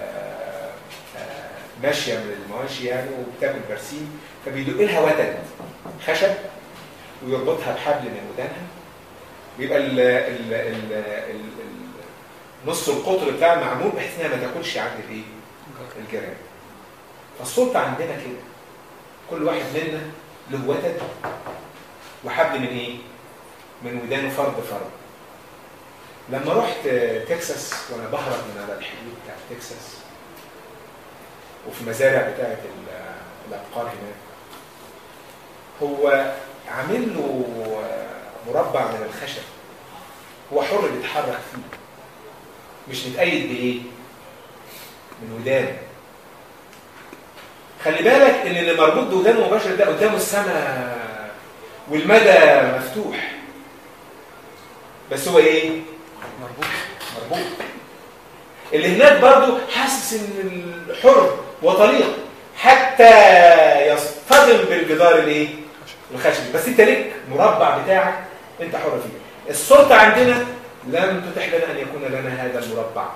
ماشيه من المواشي يعني وبتاكل برسيم، فبيدق لها وتد خشب ويربطها بحبل من ودانها، بيبقى ال ال ال ال نص القطر بتاع معمول بحيث انها ما تاكلش عند الايه؟ الجيران. فالسلطه عندنا كده، كل واحد منا له وتد وحبل من ايه؟ من ودانه فرد فرد. لما رحت تكساس وانا بهرب من على الحدود بتاعت تكساس وفي مزارع بتاعت الابقار هناك، هو عامل له مربع من الخشب، هو حر بيتحرك فيه، مش متقيد بايه؟ من ودانه. خلي بالك ان اللي مربوط بودانه مباشر ده قدامه السماء والمدى مفتوح، بس هو ايه؟ مربوط مربوط. اللي هناك برضه حاسس ان الحر وطليق حتى يصطدم بالجدار الايه؟ الخشبي، بس انت ليك مربع بتاعك انت حر فيه. السلطه عندنا لم تتح لنا ان يكون لنا هذا المربع،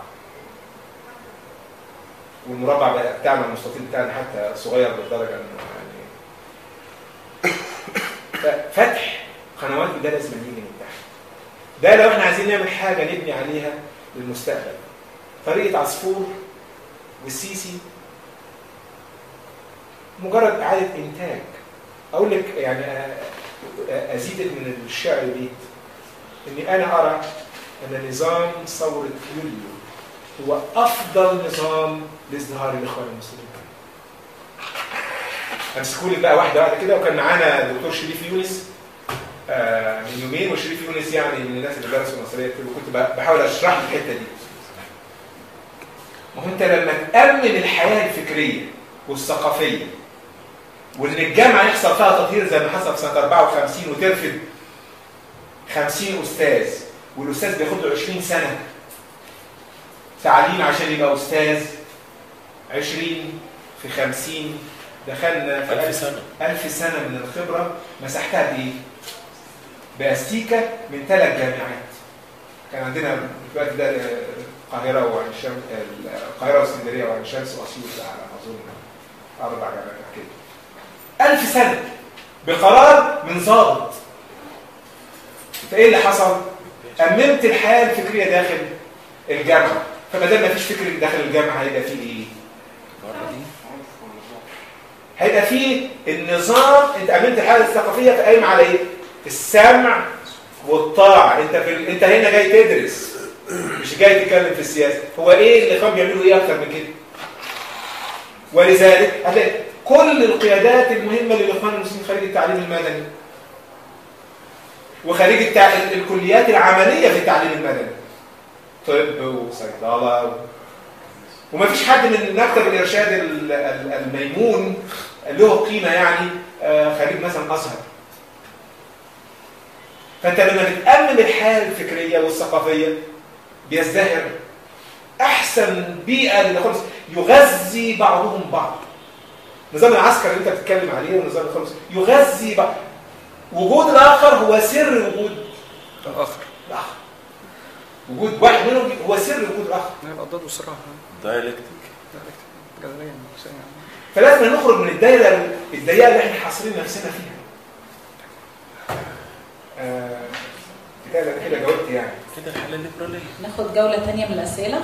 والمربع بتاعنا المستطيل بتاعنا حتى صغير بالدرجه انه يعني فتح قنوات ده لازم يجي من تحت. ده لو احنا عايزين نعمل حاجه نبني عليها للمستقبل. طريقه عصفور والسيسي مجرد اعاده انتاج. اقول لك يعني ازيدك من الشعر بيت اني انا ارى ان نظام ثوره يوليو هو افضل نظام لازدهار الاخوان المسلمين. امسكوا لي بقى واحده واحده كده. وكان معانا الدكتور شريف يونس آه من يومين، وشريف يونس يعني من الناس اللي درسوا المصريه كتير، وكنت بحاول اشرح له الحته دي. ما هو انت لما تامن الحياه الفكريه والثقافيه وان الجامعه يحصل فيها تطهير زي ما حصل في سنه أربعة وخمسين وترفد خمسين استاذ، والاستاذ بياخد له عشرين سنه تعليم عشان يبقى استاذ، عشرين في خمسين دخلنا في ألف سنة ألف سنة من الخبرة. مسحتها بإيه؟ بأستيكة من ثلاث جامعات. كان عندنا في الوقت ده القاهرة وعين شمس، القاهرة واسكندرية وعين شمس وأسيوط على ما أظن أربع جامعات كده. ألف سنة بقرار من ضابط. فإيه اللي حصل؟ أممت الحياة الفكرية داخل الجامعة. فما دام مفيش فكر داخل الجامعة هيبقى فيه إيه؟ هيبقى فيه النظام. انت امنت الحاله الثقافيه فقايم على ايه؟ السمع والطاعه. انت في ال... انت هنا جاي تدرس مش جاي تتكلم في السياسه. هو ايه اللي الاخوان بيعملوا ايه اكتر من كده؟ ولذلك هتلاقي كل القيادات المهمه للاخوان المسلمين خارج التعليم المدني وخارج التع... الكليات العمليه في التعليم المدني، طب وصيدله و... وما فيش حد من مكتب الارشاد الميمون له قيمه يعني خريج مثلا ازهر. فانت لما بتأمم الحياه الفكريه والثقافيه بيزدهر احسن بيئه للخلص، يغذي بعضهم بعض. نظام العسكر اللي انت بتتكلم عليه ونظام الخلص يغذي بعض. وجود الاخر هو سر وجود الاخر. الاخر وجود واحد منهم هو سر وجود الاخر. الاضداد والصراع. دايلكتيك. جذريا. فلازم نخرج من الدايره الضيقه اللي احنا حاصرين نفسنا فيها. آه كده انا كده جاوبت يعني. كده الحاله الليبراليه. ناخد جوله ثانيه من الاسئله.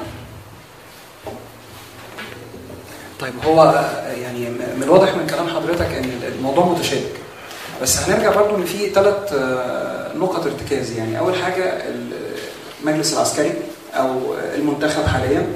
طيب هو يعني من الواضح من كلام حضرتك ان الموضوع متشابك، بس هنرجع برضو ان في ثلاث نقط ارتكاز. يعني اول حاجه المجلس العسكري او المنتخب حاليا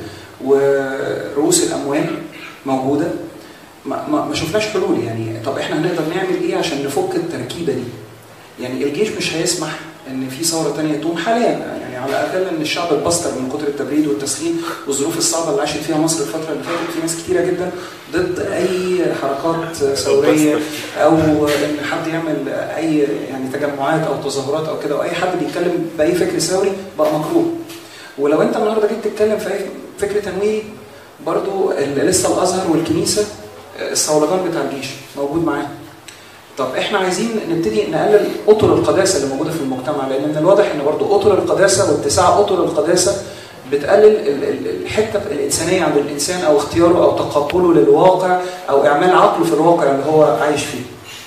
ورؤوس الاموال موجوده، ما, ما شفناش حلول. يعني طب احنا هنقدر نعمل ايه عشان نفك التركيبه دي؟ يعني الجيش مش هيسمح ان في ثوره ثانيه تقوم حاليا، يعني على الاقل ان الشعب اتبستر من كتر التبريد والتسخين والظروف الصعبه اللي عاشت فيها مصر الفتره اللي فاتت. في ناس كتيره جدا ضد اي حركات ثوريه او ان حد يعمل اي يعني تجمعات او تظاهرات او كده، واي حد بيتكلم باي فكر ثوري بقى مكروه. ولو انت النهارده جيت تتكلم في اي فكر تنويري برضو لسه الازهر والكنيسه الصولجان بتاع الجيش موجود معاهم. طب احنا عايزين نبتدي نقلل اطر القداسه اللي موجوده في المجتمع، لان من الواضح ان برضو اطر القداسه واتساع اطر القداسه بتقلل الحته الانسانيه عند الانسان او اختياره او تقبله للواقع او اعمال عقله في الواقع اللي هو عايش فيه.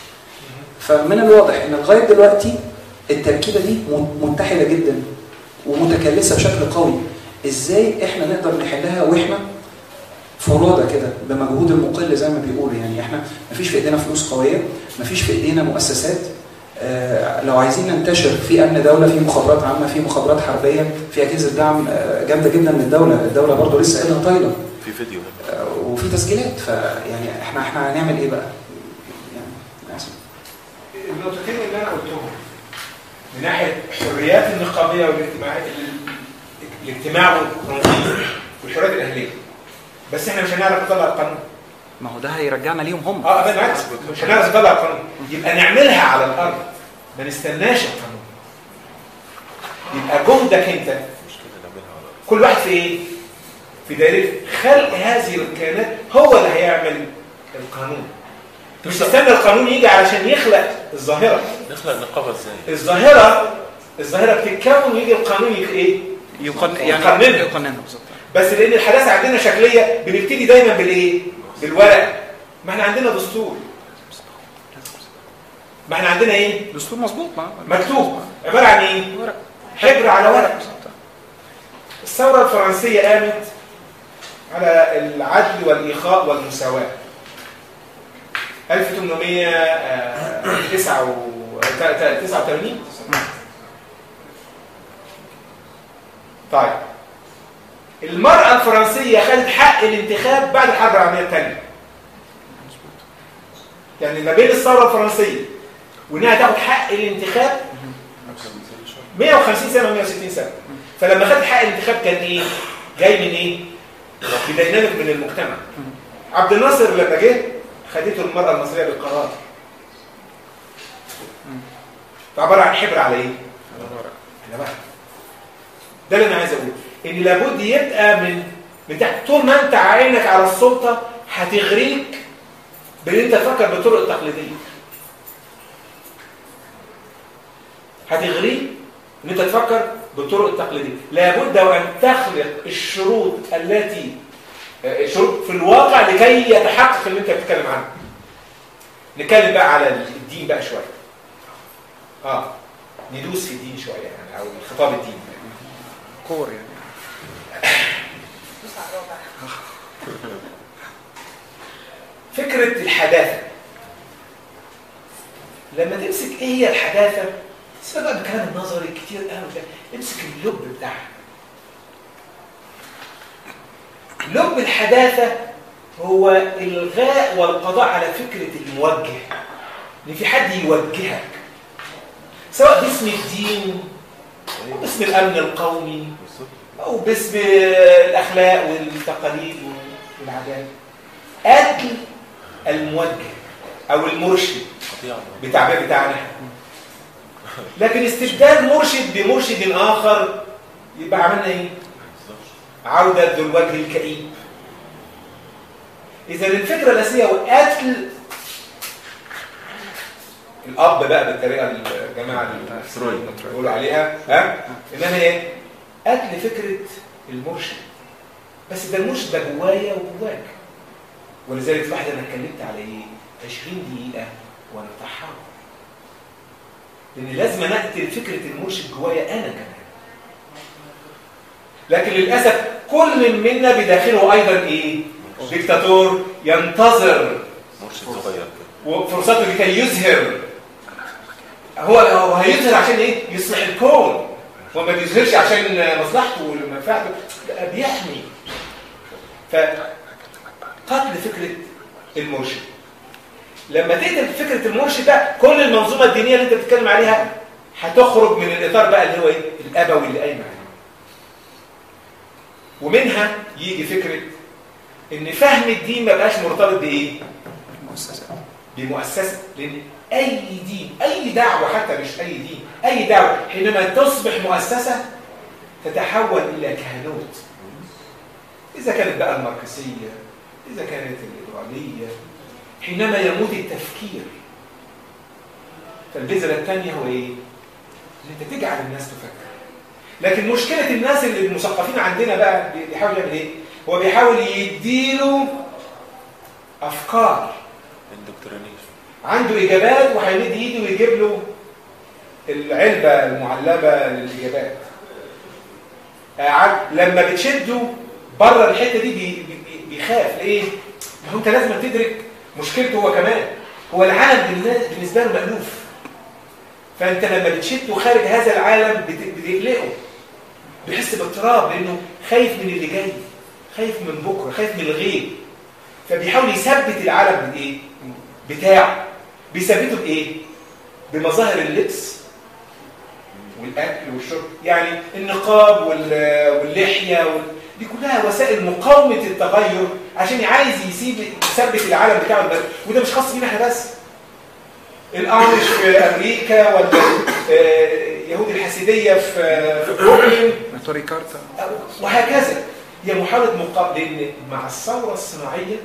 فمن الواضح ان لغايه دلوقتي التركيبه دي متحده جدا ومتكلسه بشكل قوي. ازاي احنا نقدر نحلها واحنا فرادة كده بمجهود المقل زي ما بيقولوا؟ يعني احنا مفيش في ايدينا فلوس قويه، مفيش في ايدينا مؤسسات. اه لو عايزين ننتشر في امن دوله، في مخابرات عامه، في مخابرات حربيه، في اجهزه دعم اه جامده جدا من الدوله، الدوله برضه لسه ايدها طايله. في فيديو اه وفي تسجيلات. فيعني احنا احنا هنعمل ايه بقى؟ يعني اسف. النقطتين اللي انا قلتهم من ناحيه الحريات النقابيه والاجتماعيه الاجتماع والحريات الاهليه، بس احنا مش هنعرف نطلع القانون. ما هو ده هيرجعنا ليهم هم. اه بالعكس مش هنعرف نطلع القانون، يبقى نعملها على الارض ما نستناش القانون. يبقى جهدك انت كل واحد في ايه؟ في دايره خلق هذه الكيانات، هو اللي هيعمل القانون. مش تستنى القانون يجي علشان يخلق الظاهره. نخلق نقابه ازاي؟ الظاهره الظاهره بتتكون ويجي القانون يجي ايه؟ يقنن يعني يقننها بالظبط. بس لان الحداثه عندنا شكليه بنبتدي دايما بالايه؟ بالورق. ما احنا عندنا دستور. ما احنا عندنا ايه؟ دستور مظبوط مكتوب عباره عن ايه؟ ورق، حبر على ورق. الثوره الفرنسيه قامت على العدل والاخاء والمساواه. ألف وثمانمائة وتسعة وثمانين. طيب المرأة الفرنسية خدت حق الانتخاب بعد الحرب العالمية الثانية. يعني ما بين الثورة الفرنسية وإنها تاخد حق الانتخاب مئة وخمسين سنة و مئة وستين سنة. فلما خدت حق الانتخاب كان إيه؟ جاي من إيه؟ بديناميك من المجتمع. عبد الناصر لما جه خدته المرأة المصرية بالقرار. فعبارة عن حبر على إيه؟ على ورق. على ورق. ده اللي أنا عايز أقوله. ان لابد يبقى من من تحت. طول ما انت عينك على السلطه هتغريك بان انت تفكر بالطرق التقليديه. هتغريك ان انت تفكر بالطرق التقليديه. لابد وان تخلق الشروط التي الشروط في الواقع لكي يتحقق اللي انت بتتكلم عنه. نتكلم بقى على الدين بقى شويه. اه ندوس في الدين شويه يعني، او الخطاب الديني. كور يعني. فكرة الحداثة لما تمسك ايه هي الحداثة، سيبك بقى بالكلام النظري كتير قوي ده، امسك اللب بتاعها. لب الحداثة هو الغاء والقضاء على فكرة الموجه، ان في حد يوجهك سواء باسم الدين او باسم الامن القومي او باسم الاخلاق والتقاليد والعادات. قتل الموجه او المرشد بالتعبير بتاعنا لكن استبدال مرشد بمرشد اخر يبقى عملنا ايه؟ عودة ذو الوجه الكئيب. اذا الفكره الاساسيه هو قتل الاب بقى بالطريقه الجماعه اللي بيقولوا عليها، ها؟ انما ايه؟ قتل فكره المرشد. بس ده المرشد ده جوايا وجواك. ولذلك واحد انا اتكلمت على ايه؟ عشرين دقيقه ونتحرك. لان لازم اقتل فكره المرشد جوايا انا كمان. لكن للاسف كل منا بداخله ايضا ايه؟ ديكتاتور ينتظر مرشد صغير كده وفرصته لكي يظهر. هو هو هيظهر عشان ايه؟ يصلح الكون. وما بيظهرش عشان مصلحته ومنفعته، لا بيحمي. فقتل فكره المرشد. لما تقتل فكره المرشد بقى كل المنظومه الدينيه اللي انت بتتكلم عليها هتخرج من الاطار بقى اللي هو ايه؟ الابوي اللي قايم عليه. ومنها يجي فكره ان فهم الدين ما بقاش مرتبط بايه؟ مؤسسات. بمؤسسه. لان اي دين، اي دعوه، حتى مش اي دين، اي دعوه حينما تصبح مؤسسه تتحول الى كهنوت. اذا كانت بقى الماركسيه، اذا كانت الليبراليه، حينما يموت التفكير. فالبذره الثانيه هو ايه؟ ان انت تجعل الناس تفكر. لكن مشكله الناس اللي المثقفين عندنا بقى بيحاول يعمل ايه؟ هو بيحاول يديله افكار، اندوكترينيشن، عنده اجابات وهيمد ايده ويجيب له العلبه المعلبه للاجابات. لما بتشده بره الحته دي بي بي بيخاف. ليه؟ ما هو انت لازم تدرك مشكلته هو كمان. هو العالم بالنسبه له مألوف. فانت لما بتشده خارج هذا العالم بتقلقه، بيحس باضطراب لانه خايف من اللي جاي، خايف من بكره، خايف من الغيب. فبيحاول يثبت العالم بايه؟ بتاعه. بيثبته بايه؟ بمظاهر اللبس والاكل والشرب، يعني النقاب واللحيه وال... دي كلها وسائل مقاومه التغير عشان عايز يسيب يثبت العالم بتاعه البلد. وده مش خاص بينا احنا بس. الامش في امريكا، ولا يهود الحسيديه في في بروكلين، توري كارتا، وهكذا. هي محاوله مقاومه. لان مع الثوره الصناعيه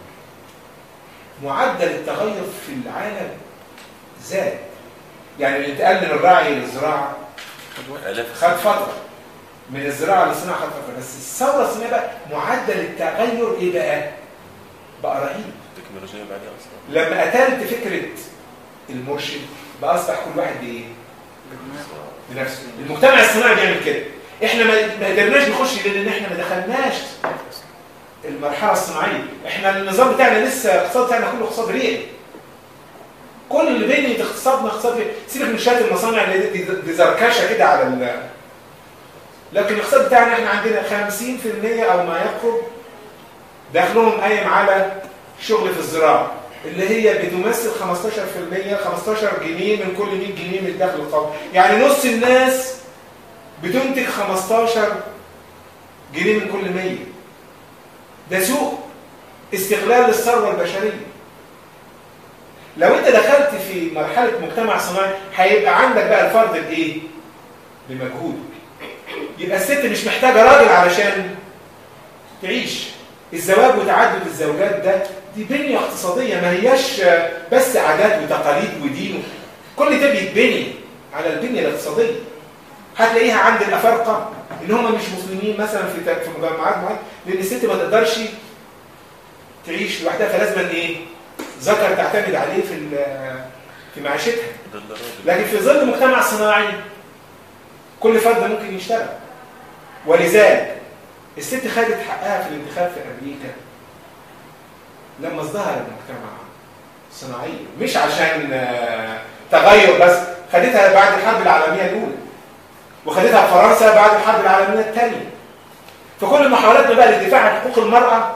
معدل التغير في العالم زاد. يعني الانتقال من الرعي للزراعه خد فتره، من الزراعه للصناعه خد فتره، بس الثوره الصناعيه بقى معدل التغير ايه بقى؟ بقى رهيب. التكنولوجيا بعدها اصلا لما قتلت فكره المرشد بقى اصبح كل واحد بايه؟ بنفسه. المجتمع الصناعي بيعمل كده. احنا ما قدرناش نخش لان احنا ما دخلناش المرحله الصناعيه. احنا النظام بتاعنا لسه الاقتصاد بتاعنا كله اقتصاد ريعي. كل اللي بين اقتصادنا اقتصاد ريعي. سيبك من شويه المصانع اللي دي, دي زركشه كده على ال لكن الاقتصاد بتاعنا احنا عندنا خمسين في المية او ما يقرب دخلهم قايم على شغل في الزراعه، اللي هي بتمثل خمستاشر في المية، خمستاشر جنيه من كل مية جنيه من الدخل القومي. يعني نص الناس بتنتج خمستاشر جنيه من كل مية. ده سوء استغلال للثروه البشريه. لو انت دخلت في مرحله مجتمع صناعي هيبقى عندك بقى الفرد بايه؟ بمجهود. يبقى الست مش محتاجه راجل علشان تعيش. الزواج وتعدد الزوجات ده دي بنيه اقتصاديه، ما هياش بس عادات وتقاليد ودين. كل ده بيتبني على البنيه الاقتصاديه. هتلاقيها عند الافارقه ان هم مش مسلمين مثلا في في مجمعات معينه، لان الست ما تقدرش تعيش لوحدها، فلازم ايه؟ ذكر تعتمد عليه في في معيشتها. لكن في ظل مجتمع صناعي كل فرد ممكن يشتغل. ولذلك الست خدت حقها في الانتخاب في امريكا لما ازدهر المجتمع الصناعي، مش عشان تغير بس. خدتها بعد الحرب العالميه الاولى، وخدتها في فرنسا بعد الحرب العالميه الثانيه. فكل محاولاتنا بقى للدفاع عن حقوق المراه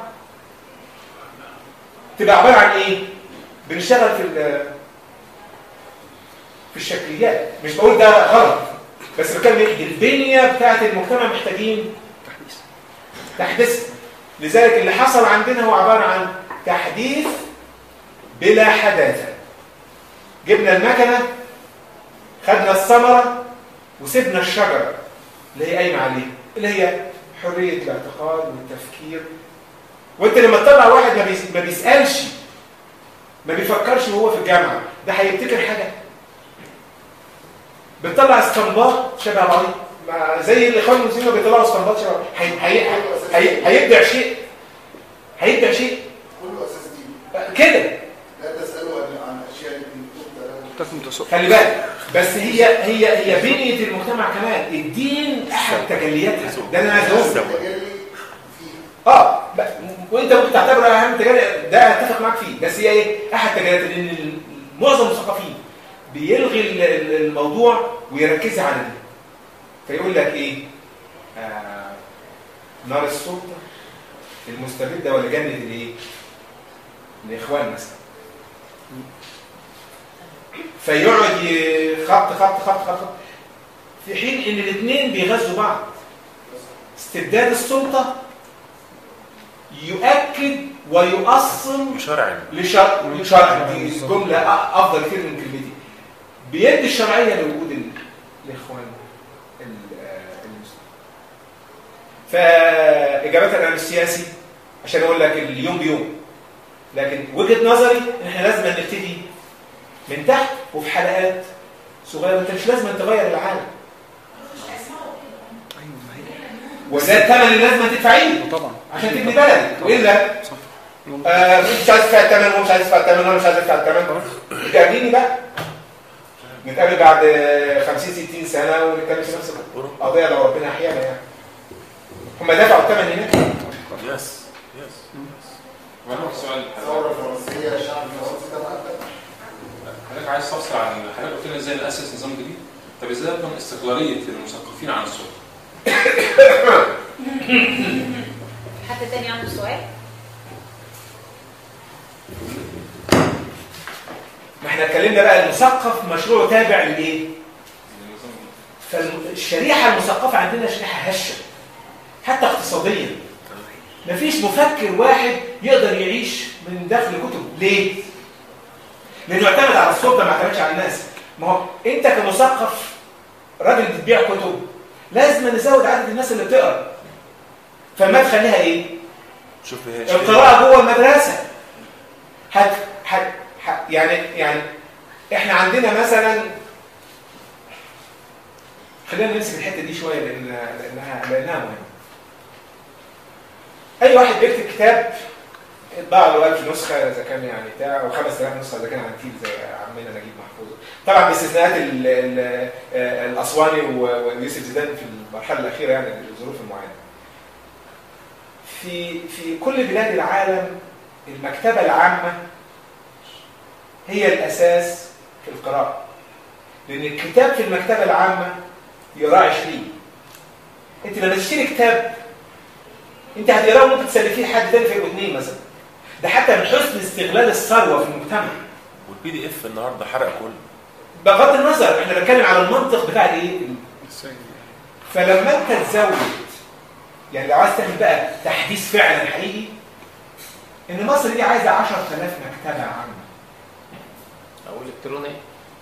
تبقى عباره عن ايه؟ بنشتغل في في الشكليات. مش بقول ده غلط، بس بتكلم ايه؟ البنيه بتاعت المجتمع محتاجين تحديث تحديث. لذلك اللي حصل عندنا هو عباره عن تحديث بلا حداثه. جبنا المكنه خدنا الثمره وسيبنا الشجره اللي هي قايمه عليها، اللي هي حريه الاعتقاد والتفكير. وانت لما تطلع واحد ما, بيس... ما بيسالش، ما بيفكرش وهو في الجامعه، ده هيبتكر حاجه؟ بتطلع استنباط شبه بعض، زي الاخوان المسلمين بيطلعوا استنباط شبه بعض، هي... هي... هي... هيبدع شيء، هيبدع شيء كله اساس دين كده. لا تسالوا عن اشياء خلي بالك، بس هي هي هي بنيه المجتمع كمان. الدين احد تجلياتها، ده انا عايز اقول اه وانت ممكن تعتبره اهم تجلي، ده اتفق معاك فيه، بس هي ايه؟ احد تجليات، لان معظم المثقفين بيلغي الموضوع ويركز على دي، فيقول لك ايه؟ آه نار السلطه المستبده ولا جنه الايه؟ الاخوان مثلا. فيقعد خط خط خط خط في حين ان الاثنين بيغذوا بعض. استبداد السلطه يؤكد ويؤصل شرعا لشرع، دي جمله افضل كتير من كلمتي، بيدي الشرعيه لوجود الاخوان المسلمين. فاجابه عن السياسي عشان اقول لك اليوم بيوم، لكن وجهه نظري ان احنا لازم نبتدي من تحت وفي حلقات صغيره. انت مش لازم تغير العالم، وده الثمن اللي لازم تدفعيه طبعا عشان تبني بلدك، والا آه مش عايز تدفع الثمن ومش عايز تدفع الثمن وانا مش عايز ادفع الثمن، تقابليني بقى نتقابل بعد خمسين ستين سنه ونتكلم في نفس القضيه لو ربنا احيانا. يعني هم دفعوا الثمن هناك. يس يس وانا سؤال الثوره الفرنسيه الشعب الفرنسي كان اكتر. حضرتك عايز تفصل عن حضرتك قلت لنا ازاي ناسس نظام جديد؟ طب ازاي تكون استقلاليه المثقفين عن السلطه؟ حد تاني عنده سؤال؟ ما احنا اتكلمنا بقى المثقف مشروع تابع لايه؟ فالشريحه المثقفه عندنا شريحه هشه حتى اقتصاديا. مفيش مفكر واحد يقدر يعيش من داخل كتب. ليه؟ لانه اعتمد على السلطه، ما اعتمدش على الناس. ما هو انت كمثقف راجل بتبيع كتب، لازم نزود عدد الناس اللي بتقرا. فما تخليها ايه؟ شوف القراءه جوه المدرسه. هت هت يعني يعني احنا عندنا مثلا، خلينا نمسك الحته دي شويه لان لانها لانها مهمه. اي واحد بيكتب كتاب يطبع له ألف نسخه اذا كان يعني بتاع، او خمس آلاف نسخه اذا كان عن تيل زي عمنا نجيب محفوظ، طبعا باستثناءات الاسواني ويوسف زيدان في المرحله الاخيره يعني للظروف المعينه. في في كل بلاد العالم المكتبه العامه هي الاساس في القراءه، لان الكتاب في المكتبه العامه يقراه عشرين. انت لما تشتري كتاب انت هتقراه وممكن تسلفيه حد تاني في اثنين مثلا. ده حتى من حسن استغلال الثروه في المجتمع. والبي دي اف النهارده حرق كله. بغض النظر احنا بنتكلم على المنطق بتاع الايه؟ فلما انت تزود، يعني لو عايز تعمل بقى تحديث فعلا حقيقي، ان مصر دي عايزه عشرة آلاف مكتبه عامه او الكترونيه.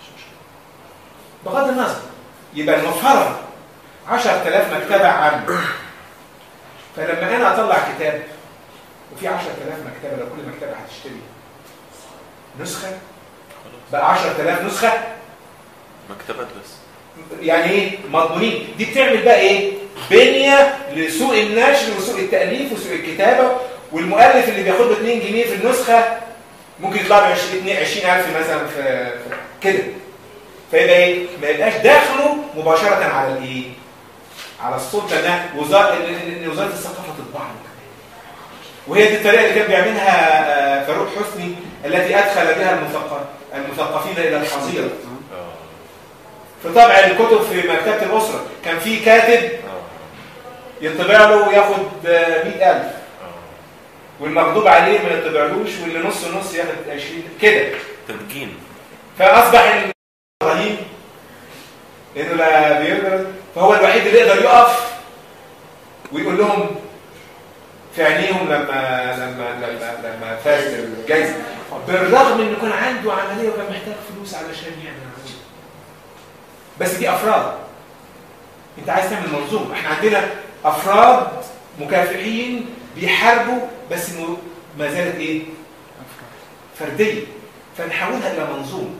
بغض النظر يبقى المفهرة عشرة آلاف مكتبه عامه. فلما انا اطلع كتاب وفي عشرة آلاف مكتبه، لو كل مكتبه هتشتري نسخه بقى عشرة آلاف نسخه مكتبات بس. يعني ايه؟ مضمونين. دي بتعمل بقى ايه؟ بنيه لسوق النشر وسوق التاليف وسوق الكتابه، والمؤلف اللي بياخد له اتنين جنيه في النسخه ممكن يطلع له عشرين ألف مثلا في, في كده. فيبقى ايه؟ ما يبقاش داخله مباشره على الايه؟ على السلطه، انها وزاره ان وزاره الثقافه تطبع له. وهي دي الطريقه اللي كان بيعملها فاروق حسني التي ادخل بها المثقف المثقفين الى الحظيره. في طبع الكتب في مكتبه الاسره كان في كاتب يطبع له وياخد مئة ألف، والمغضوب عليه ما يطبعلوش، واللي نص نص ياخد عشرين كده تمكين. فاصبح ابراهيم لانه لا بيقدر، فهو الوحيد اللي يقدر يقف ويقول لهم في عينيهم لما لما لما لما فاز الجائزه، بالرغم انه كان عنده عمليه وكان محتاج فلوس علشان يعمل عمليه. بس دي افراد. انت عايز تعمل منظومه، احنا عندنا افراد مكافحين بيحاربوا بس ما زالت ايه؟ فرديه. فنحولها الى منظومه.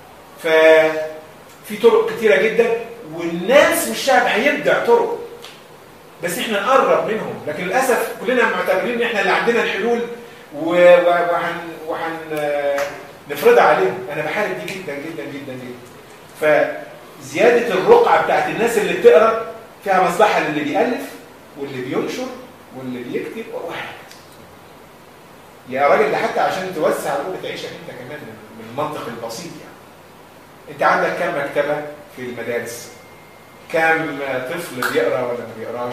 ففي طرق كتيره جدا، والناس والشعب هيبدع طرق، بس احنا نقرب منهم. لكن للاسف كلنا معتبرين ان احنا اللي عندنا الحلول وهن وهن نفرضها عليهم. انا بحارب دي جدا جدا جدا جدا. فزياده الرقعه بتاعت الناس اللي بتقرا فيها مصلحه للي بيالف واللي بينشر واللي بيكتب وواحد. يا راجل ده حتى عشان توسع لغه عيشك انت كمان من المنطق البسيط يعني. انت عندك كام مكتبه في المدارس؟ كام طفل بيقرا ولا ما بيقراش؟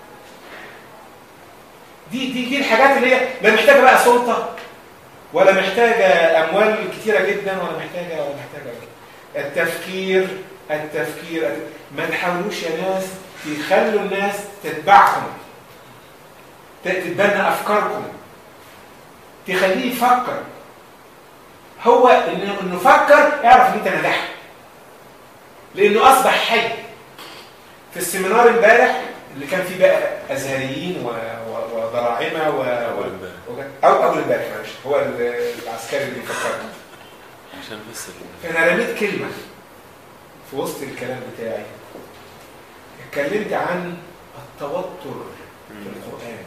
دي دي دي الحاجات اللي هي لا محتاجه بقى سلطه ولا محتاجه اموال كتيره جدا ولا محتاجه ولا محتاجه التفكير التفكير ما تحاولوش يا ناس تخلوا الناس تتبعكم، تتبنى افكاركم، تخليه يفكر. هو انه انه فكر اعرف ان انت نجحت، لانه اصبح حي. في السيمينار امبارح اللي كان فيه بقى ازهريين وضراعمه و اول امبارح او اول امبارح معلش، هو العسكري اللي فكرني عشان بس فانا رميت كلمه في وسط الكلام بتاعي، اتكلمت عن التوتر في القرآن.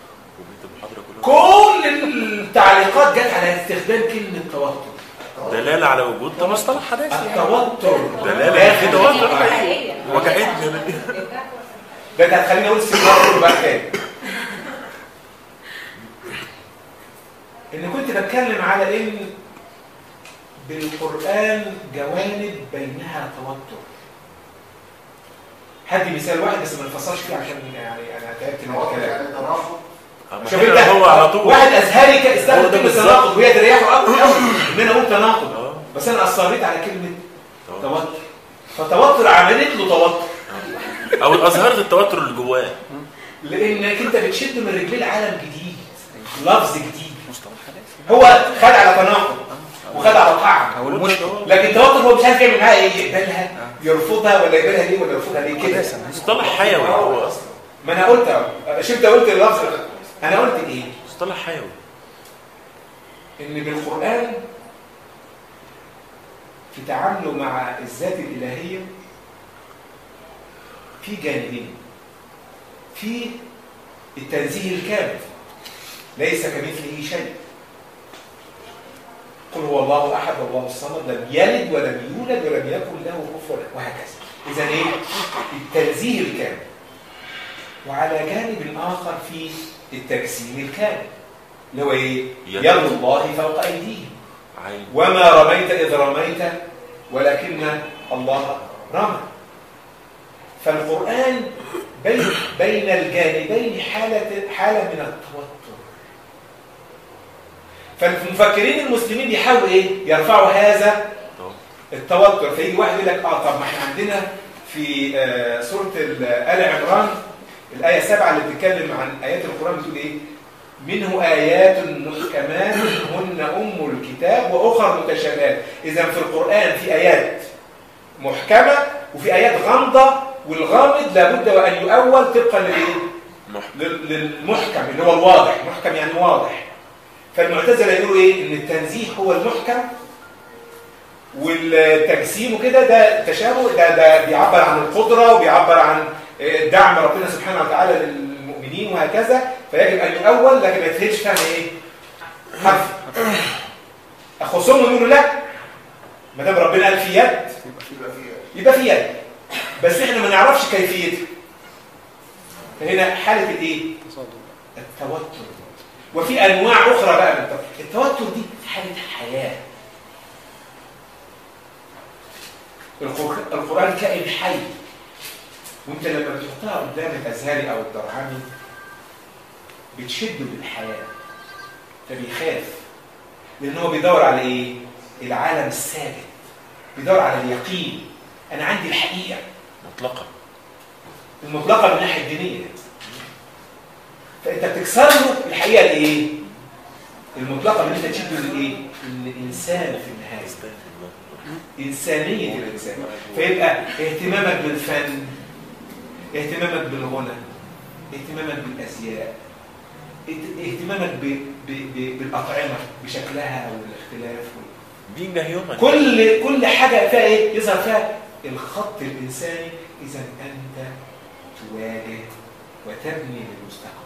كل التعليقات جت على استخدام كلمة توتر. دلالة على وجود ده مصطلح حداثي يعني. التوتر دلالة كده وتر وجعتني. ده انت هتخليني اقول السيمينار بقى تاني. ان كنت بتكلم على ان بالقرآن جوانب بينها توتر. هدي مثال واحد بس ما نفصلش فيه عشان يعني انا تعبت من الكلام. شوف انت هو على طول واحد ازهري كان استخدم كلمه تناقض وهي تريحه قوي قوي ان انا اقول تناقض، بس انا اصريت على كلمه توتر، فتوتر عملت له توتر او اظهرت التوتر اللي جواه، لانك انت بتشد من رجليه عالم جديد، لفظ جديد. هو خد على تناقض وخد على طعن او المشكله، لكن التوتر هو مش عارف يعمل معاها ايه، يقبلها يرفضها ولا يقبلها ليه ولا يرفضها ليه كده. مصطلح حيوي هو اصلا. ما انا قلت اهو، شوف انت قلت اللفظ، انا قلت ايه؟ مصطلح حيوي. ان بالقرآن في تعامله مع الذات الإلهية في جانبين. في التنزيه الكامل، ليس كمثله شيء. قل هو الله احد الله الصمد لم يلد ولم يولد ولم يكن له كفوا وهكذا. اذا ايه؟ التنزيه الكامل. وعلى جانب اخر في التجسيم الكامل اللي هو ايه؟ يد الله فوق ايديهم وما رميت اذ رميت ولكن الله رمى. فالقرآن بين بين الجانبين حالة حالة من التوتر. فالمفكرين المسلمين بيحاولوا ايه؟ يرفعوا هذا التوتر. فيجي واحد يقول لك اه طب ما احنا عندنا في آه سورة آل عمران الآية السابعة اللي بتتكلم عن آيات القرآن بتقول ايه؟ منه آيات محكمات هن أم الكتاب وأخر متشابهات. إذا في القرآن في آيات محكمة وفي آيات غامضة، والغامض لابد وأن يؤول طبقا للإيه؟ للمحكم اللي هو الواضح. محكم يعني واضح. فالمعتزلة يقولوا إيه؟ إن التنزيه هو المحكم والتجسيم وكده ده تشابه، ده ده بيعبر عن القدرة وبيعبر عن دعم ربنا سبحانه وتعالى للمؤمنين وهكذا، فيجب أن يؤول لكن ما يتفهمش فهم إيه؟ حرف. أخصهم يقولوا لا، ما دام ربنا قال في يد يبقى في يد، بس إحنا ما نعرفش كيفيتها. فهنا حالة الإيه؟ التوتر. وفي أنواع أخرى بقى من التوتر. التوتر دي حالة حياة. القرآن كائن حي، وانت لما بتحطها قدام الازهري او الدرهمي بتشده بالحياه، فبيخاف، لان هو بيدور على ايه؟ العالم الثابت، بيدور على اليقين. انا عندي الحقيقه مطلقه المطلقه من الناحيه الدينيه، فانت بتكسر له الحقيقه الايه؟ المطلقه اللي انت تشده لايه؟ الانسان في النهايه، انسانيه الانسان. فيبقى اهتمامك بالفن، اهتمامك بالغنى، اهتمامك بالازياء، اهتمامك ب... ب... ب... بالاطعمه بشكلها والاختلاف، دي نهيومن. كل كل حاجه فيها ايه؟ يظهر فيها الخط الانساني. اذا انت تواجه وتبني للمستقبل.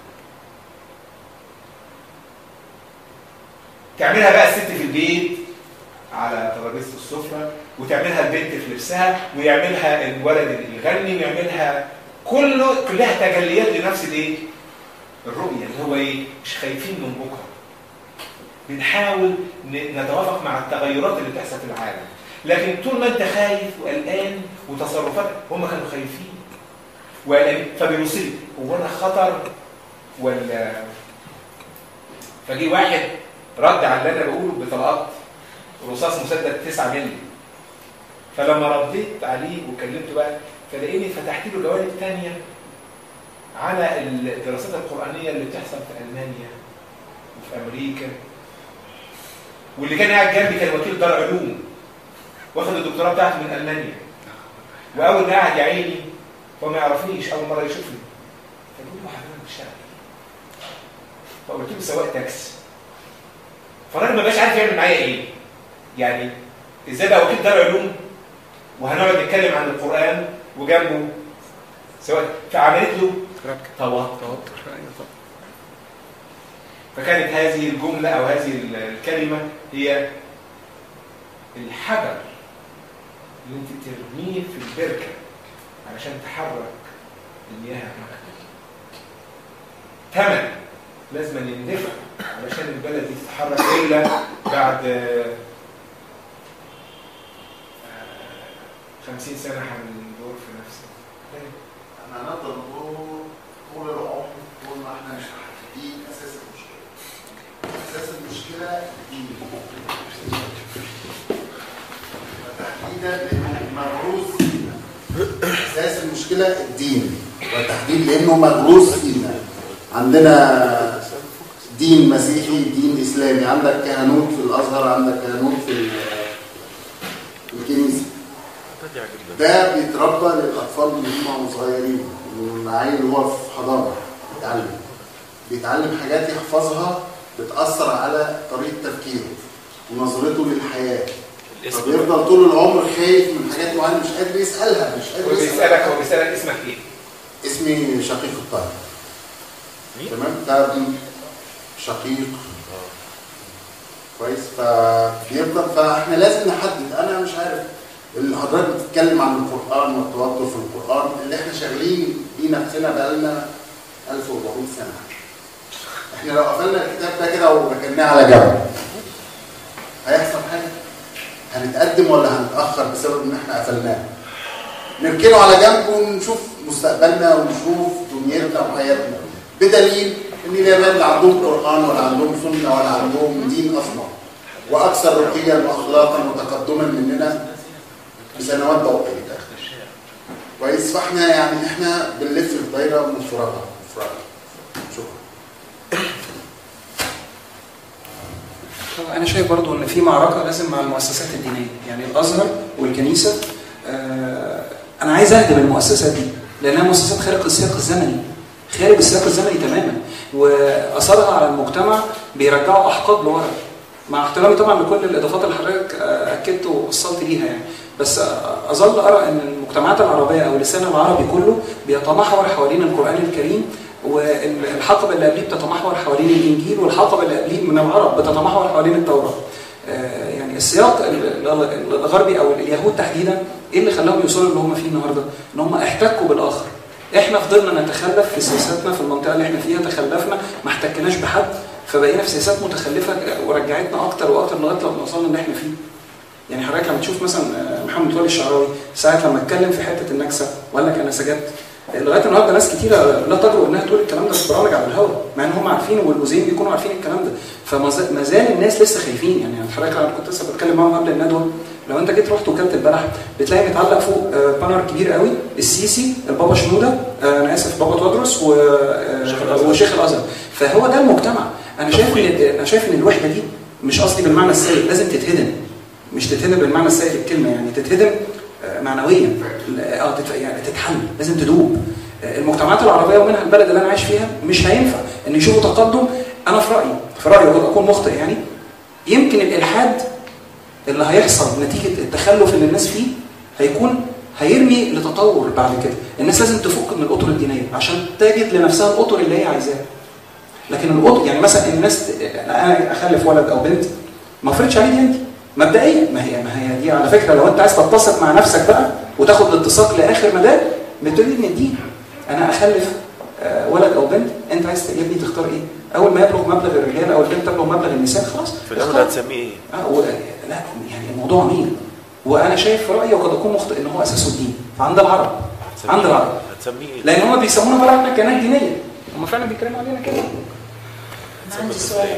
تعملها بقى الست في البيت على ترابيزه السفره، وتعملها البنت في لبسها، ويعملها الولد اللي يغني، ويعملها كله كلها تجليات لنفس الايه؟ الرؤيه اللي هو ايه؟ مش خايفين من بكره. بنحاول نتوافق مع التغيرات اللي بتحصل في العالم، لكن طول ما انت خايف وقلقان وتصرفات، هم كانوا خايفين وقلقانين، فبيوصل هو انا خطر ولا. فجي واحد رد على اللي انا بقوله بطلقات رصاص مسدد تسعة مللي. فلما رديت عليه وكلمته بقى، فلاقيني فتحت له جوانب ثانيه على الدراسات القرآنية اللي بتحصل في ألمانيا وفي أمريكا. واللي كان قاعد جنبي كان وكيل دار علوم واخد الدكتوراه بتاعته من ألمانيا، وأول ما قاعد يا عيني هو ما يعرفنيش، أول مرة يشوفني، فبقول له حضرتك بتشتغل إيه؟ فقلت له سواق تاكسي. فالراجل ما بقاش عارف يعمل معايا إيه؟ يعني إزاي بقى وكيل دار علوم وهنقعد نتكلم عن القرآن وجنبه سواء. فعملت له توتر. فكانت هذه الجملة أو هذه الكلمة هي الحجر اللي انت ترميه في البركة علشان تحرك المياه معك. ثمن لازم يندفع علشان البلد دي تتحرك، إلا بعد خمسين سنة هندور في نفسنا. احنا هنفضل نقول طول العمر طول ما احنا مش محددين اساس المشكله. اساس المشكله الدين. وتحديدا لانه مغروس فينا. اساس المشكله الدين وتحديد لانه مغروس فينا. عندنا دين مسيحي، دين اسلامي، عندك كهنوت في الازهر، عندك كهنوت في الكنيسه. ده بيتربى للاطفال من هم صغيرين، من عيل هو في حضانه بيتعلم بيتعلم حاجات يحفظها بتاثر على طريقه تفكيره ونظرته للحياه. فبيفضل طول العمر خايف من حاجات معينه مش قادر يسالها، مش قادر يسالك. هو بيسالك اسمك ايه؟ اسمي شقيق الطاهر. تمام؟ ده شقيق كويس. فبيفضل فاحنا لازم نحدد. انا مش عارف اللي حضرتك بتتكلم عن القرآن والتوتر في القرآن اللي احنا شغالين بيه نفسنا بقالنا ألف وأربعمائة سنة. احنا لو قفلنا الكتاب ده كده وركناه على جنب هيحصل حاجة؟ هنتقدم ولا هنتأخر بسبب ان احنا قفلناه؟ نركنه على جنب ونشوف مستقبلنا ونشوف دنيتنا وحياتنا، بدليل ان اليابان لا عندهم قرآن ولا عندهم سنة ولا عندهم دين اصلا، واكثر رقيا واخلاقا وتقدما مننا بسنوات ضوئيه. كويس. فاحنا يعني احنا بنلف في دايره مفرغه مفرغه. شكرا. انا شايف برضو ان في معركه لازم مع المؤسسات الدينيه، يعني الازهر والكنيسه. آه انا عايز اهدم المؤسسات دي لانها مؤسسات خارج السياق الزمني، خارج السياق الزمني تماما، واثرها على المجتمع بيرجعوا احقاد لورا. مع احترامي طبعا لكل الاضافات اللي حضرتك اكدت ووصلت ليها يعني، بس اظل ارى ان المجتمعات العربيه او اللسان العربي كله بيتمحور حوالين القران الكريم، والحقبه اللي قبليه بتتمحور حوالين الانجيل، والحقبه اللي قبليه من العرب بتتمحور حوالين التوراه. يعني السياق الغربي او اليهود تحديدا ايه اللي خلاهم يوصلوا اللي هم فيه النهارده؟ ان هم احتكوا بالاخر. احنا فضلنا نتخلف في سياساتنا في المنطقه اللي احنا فيها، تخلفنا ما احتكناش بحد، فبقينا في سياسات متخلفه ورجعتنا اكتر واكتر لغايه لما وصلنا اللي احنا فيه. يعني حضرتك لما تشوف مثلا محمد متولي الشعراوي ساعه لما اتكلم في حته النكسه وقال لك انا سجدت، لغايه النهارده ناس كتيره لا تجرؤ انها تقول الكلام ده في برامج على الهواء، مع ان هم عارفين والمذيعين بيكونوا عارفين الكلام ده، فما زال الناس لسه خايفين. يعني حضرتك انا كنت لسه بتكلم معاهم قبل الندوه، لو انت جيت رحت وكاله البلح بتلاقي متعلق فوق بانر كبير قوي السيسي، البابا شنوده، انا اسف بابا تودرس وشيخ الازهر. فهو ده المجتمع. انا شايف ان انا شايف ان الوحده دي مش قصدي بالمعنى السيء، لازم تتهدم، مش تتهدم بالمعنى السيء للكلمه، يعني تتهدم معنويا، اه يعني تتحل، لازم تدوب. المجتمعات العربيه ومنها البلد اللي انا عايش فيها مش هينفع ان يشوفوا تقدم. انا في رايي في رايي وقد اكون مخطئ يعني، يمكن الالحاد اللي هيحصل نتيجه التخلف اللي الناس فيه هيكون هيرمي لتطور بعد كده. الناس لازم تفك من الاطر الدينيه عشان تجد لنفسها الاطر اللي هي عايزاها. لكن الاطر يعني مثلا الناس، انا اخلف ولد او بنت ما افرضش عليه ديانتي مبدئيا، ما هي ما هي دي على فكره لو انت عايز تتسق مع نفسك بقى وتاخد الاتساق لاخر مدى بتقول من الدين. انا اخلف ولد او بنت، انت عايز يا ابني تختار ايه؟ اول ما يبلغ مبلغ الرجال او البنت تبلغ مبلغ النساء خلاص في الاول هتسميه ايه؟ اه و... لا يعني الموضوع عميق، وانا شايف في رايي وقد اكون مخطئ ان هو اساسه الدين فعند العرب، عند العرب هتسميه ايه؟ لان هم بيسمونا طبعا احنا كيانات دينيه، هم فعلا بيتكلموا علينا كده. انا عندي سؤال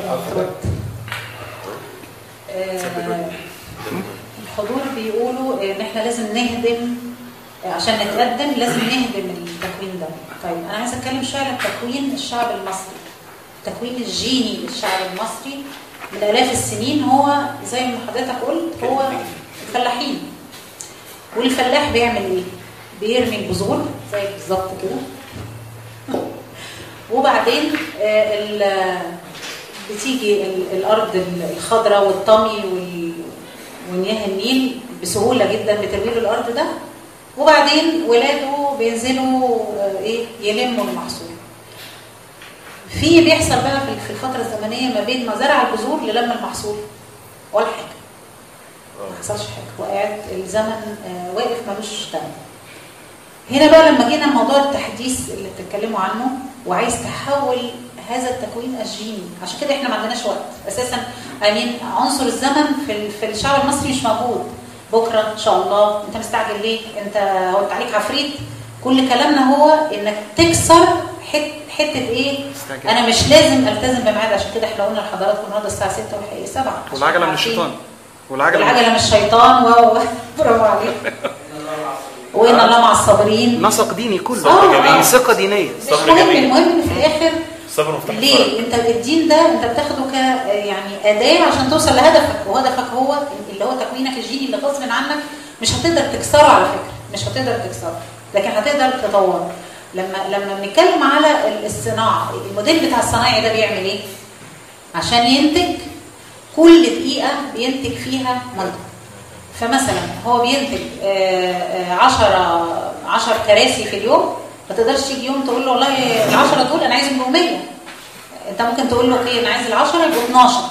الحضور بيقولوا ان احنا لازم نهدم عشان نتقدم، لازم نهدم التكوين ده. طيب انا عايزه اتكلم شويه عن تكوين الشعب المصري، التكوين الجيني للشعب المصري من الاف السنين. هو زي ما حضرتك قلت هو الفلاحين، والفلاح بيعمل ايه؟ بيرمي البذور زي بالظبط كده، وبعدين بتيجي الارض الخضراء والطمي ومياه النيل بسهوله جدا بتروي له الارض ده، وبعدين ولاده بينزلوا ايه يلموا المحصول. في بيحصل بقى في الفتره الزمنيه ما بين ما زرع البذور للم المحصول ولا حاجه، ما حصلش حاجه، وقاعد الزمن واقف ملوش تمام. هنا بقى لما جينا موضوع التحديث اللي بتتكلموا عنه وعايز تحول هذا التكوين الجيني، عشان كده احنا ما عندناش وقت اساسا. امين عنصر الزمن في في الشعب المصري مش موجود. بكره ان شاء الله، انت مستعجل ليه؟ انت هو انت عليك عفريت؟ كل كلامنا هو انك تكسر حته حته ايه؟ استعجل. انا مش لازم التزم بميعاد، عشان كده احنا قلنا لحضراتكم النهارده الساعه ستة والحقيقه سبعة. والعجله من الشيطان، والعجله والعجله من الشيطان. واو برافو عليك. وإن الله مع الصابرين. نسق ديني كله، يعني ثقة دينية. المهم المهم في الآخر ليه أنت الدين ده أنت بتاخده ك يعني أداة عشان توصل لهدفك، وهدفك هو اللي هو تكوينك الجيني اللي غصب عنك مش هتقدر تكسره على فكرة، مش هتقدر تكسره، لكن هتقدر تطوره. لما لما بنتكلم على الصناعة، الموديل بتاع الصنايعي ده بيعمل إيه؟ عشان ينتج كل دقيقة بينتج فيها منتج. فمثلا هو بينتج عشرة عشر كراسي في اليوم، ما تقدرش تيجي يوم تقول له والله العشرة دول انا عايزهم يبقوا مية. انت ممكن تقول له اوكي انا عايز العشرة يبقوا اتناشر.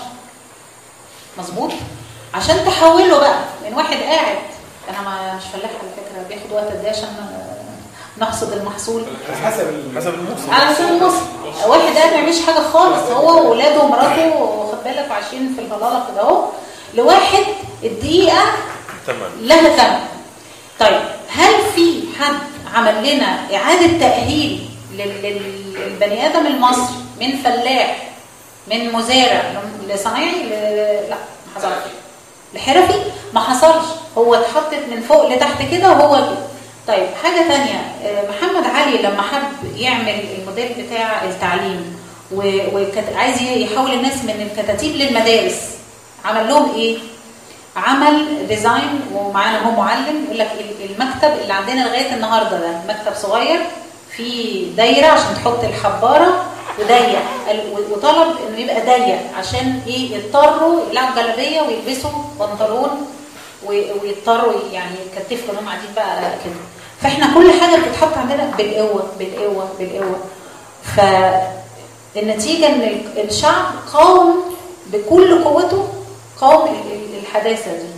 مظبوط؟ عشان تحوله بقى من واحد قاعد، انا ما مش فلاح على فكره، بياخد وقت قد ايه عشان نحصد المحصول؟ حسب حسب الموسم، على حسب الموسم. واحد قاعد ما يعملش حاجه خالص، هو واولاده ومراته واخد بالك وعايشين في الهلاله كده اهو، لواحد الدقيقه لها ثمن. طيب هل في حد عمل لنا إعادة تأهيل للبني آدم المصري من فلاح من مزارع لصنايعي؟ لا ما حصلش. لحرفي ما حصلش، هو اتحطت من فوق لتحت كده وهو كده. طيب حاجة تانية، محمد علي لما حب يعمل الموديل بتاع التعليم وعايز يحول الناس من الكتاتيب للمدارس، عمل لهم ايه؟ عمل ديزاين، ومعانا هو معلم يقول لك المكتب اللي عندنا لغايه النهارده ده مكتب صغير فيه دايره عشان تحط الحباره وضيق، وطلب انه يبقى ضيق عشان ايه؟ يضطروا يلعبوا جلابيه ويلبسوا بنطلون ويضطروا يعني يكتفوا انهم قاعدين بقى كده. فاحنا كل حاجه بتتحط عندنا بالقوه بالقوه بالقوه. فالنتيجه ان الشعب قاوم بكل قوته، قاوم الحداثه دي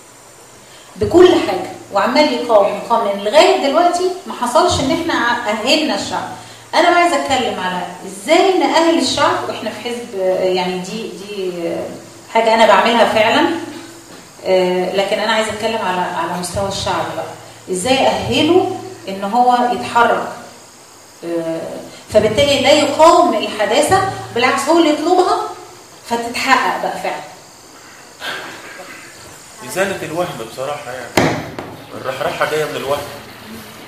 بكل حاجه وعمال يقاوم يقاوم، لان لغايه دلوقتي ما حصلش ان احنا اهلنا الشعب. انا بقى عايزه اتكلم على ازاي نأهل الشعب، واحنا في حزب يعني دي دي حاجه انا بعملها فعلا، لكن انا عايزه اتكلم على على مستوى الشعب بقى، ازاي اهله ان هو يتحرك، فبالتالي لا يقاوم الحداثه، بالعكس هو اللي يطلبها فتتحقق بقى فعلا. إزالة الوهم بصراحة، يعني الرحرحة جاية من الوهم.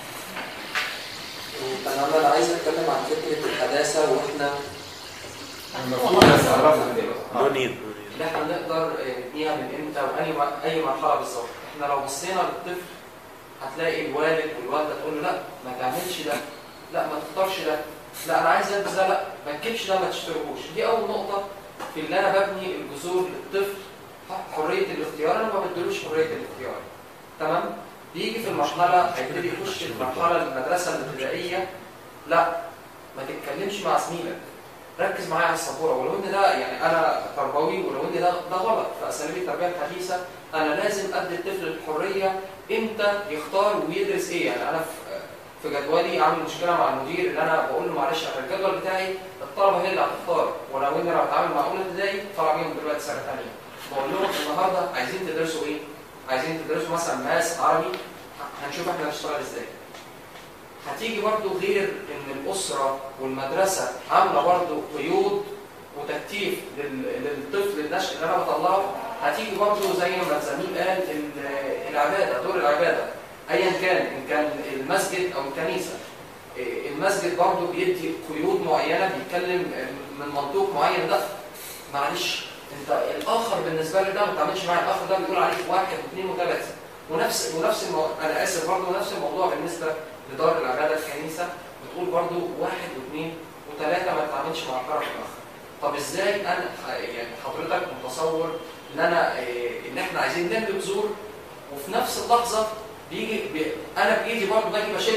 أنا عايز أتكلم عن فكرة الحداثة، وإحنا المفروض بس قربنا من نو نيد اللي احنا نقدر نبنيها من امتى واي اي مرحله بالظبط. احنا لو بصينا للطفل هتلاقي الوالد والوالده تقول له لا ما تعملش ده، لا ما تختارش ده، لا انا عايز البس ده، لا ما تجيبش ده، ما تشتريهوش. دي اول نقطه في اللي انا ببني الجذور للطفل، حريه الاختيار. انا ما بديلوش حريه الاختيار، تمام؟ بيجي في المرحله هيبتدي يخش في المرحله المدرسه الابتدائيه، لا ما تتكلمش مع زميلك، ركز معايا على السبوره. ولو ان ده يعني انا تربوي، ولو ان ده ده غلط في اساليب التربيه الحديثه، انا لازم ادي الطفل الحريه امتى يختار ويدرس ايه. يعني انا في في جدولي عامل مشكله مع المدير ان انا بقول له معلش انا الجدول بتاعي الطلبه هي اللي هتختار، ولو ان انا بتعامل مع اولى ابتدائي طالع بيهم دلوقتي سنه ثانيه، بقول لهم النهارده عايزين تدرسوا ايه؟ عايزين تدرسوا مثلا ماس، عربي، هنشوف احنا هنشتغل ازاي. هتيجي برضو غير ان الاسره والمدرسه عامله برضو قيود وتكتيف للطفل النشء اللي انا بطلعه. هتيجي برضو زي ما الزميل قال العباده، دور العباده ايا كان، ان كان المسجد او الكنيسه. المسجد برضو بيدي قيود معينه، بيتكلم من منطوق معين، ده معلش انت الاخر بالنسبه لي ده ما تعملش معايا، الاخر ده بيقول عليك واحد واثنين وثلاثه. ونفس ونفس المو... انا اسف برضو نفس الموضوع بالنسبه لدار العباده الكنيسه، بتقول برضو واحد واثنين وثلاثه ما تتعاملش مع الطرف الاخر. طب ازاي انا يعني حضرتك متصور ان انا ان احنا عايزين نبني بذور وفي نفس اللحظه بيجي بي... انا بايدي برضو باجي بشيلها.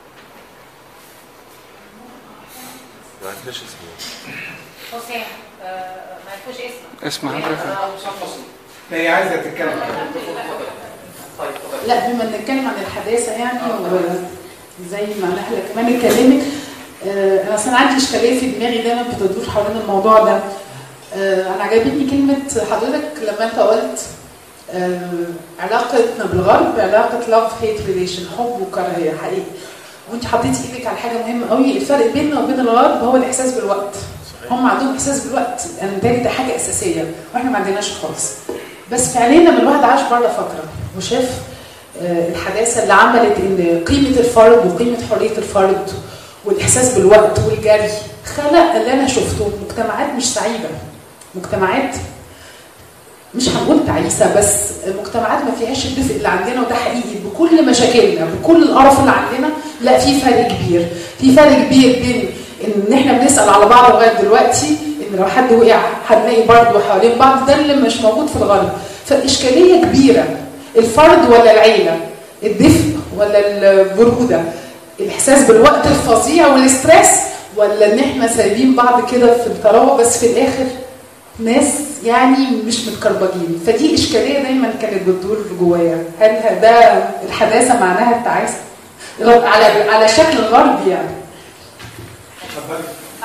ما عندناش اسمه حسام، ما يكونش اسمك. اسم حضرتك انا حسام حسني. هي عايزه تتكلم. طيب لا بما نتكلم عن الحداثه يعني وزي ما نحله كمان اتكلمت، انا اصلا عندي اشكاليه في دماغي دايما بتدور حوالين الموضوع ده. انا عجبتني كلمه حضرتك لما انت قلت علاقتنا بالغرب علاقه لاف هيت ريليشن، حب وكراهيه حقيقي. وانت حطيتي ايدك على حاجه مهمه قوي، الفرق بيننا وبين الغرب هو الاحساس بالوقت. هم عندهم احساس بالوقت، انا متهيألي ده حاجه اساسيه واحنا ما عندناش خالص. بس فعليا لما الواحد عاش بره فتره وشاف الحداثه اللي عملت ان قيمه الفرد وقيمه حريه الفرد والاحساس بالوقت والجري، خلق اللي انا شفته مجتمعات مش سعيده، مجتمعات مش هنقول تعيسه، بس مجتمعات ما فيهاش الدفء اللي عندنا، وده حقيقي بكل مشاكلنا بكل القرف اللي عندنا. لا في فرق كبير، في فرق كبير بين ان احنا بنسال على بعض لغايه دلوقتي، ان لو حد وقع هنلاقي برضه حوالين بعض، ده اللي مش موجود في الغرب. فالاشكاليه كبيره، الفرد ولا العيله، الدفء ولا البروده، الاحساس بالوقت الفظيع والاسترس، ولا ان احنا سايبين بعض كده في الطراوه بس في الاخر ناس يعني مش متكربجين. فدي اشكاليه دايما كانت بتدور جوايا. هل ده الحداثه معناها التعاسه على على شكل غربي يعني؟ اتفضلي.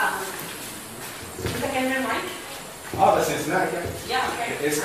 انت كمان معاك؟ اه بس اسمعك يعني. يا اوكي. اسمع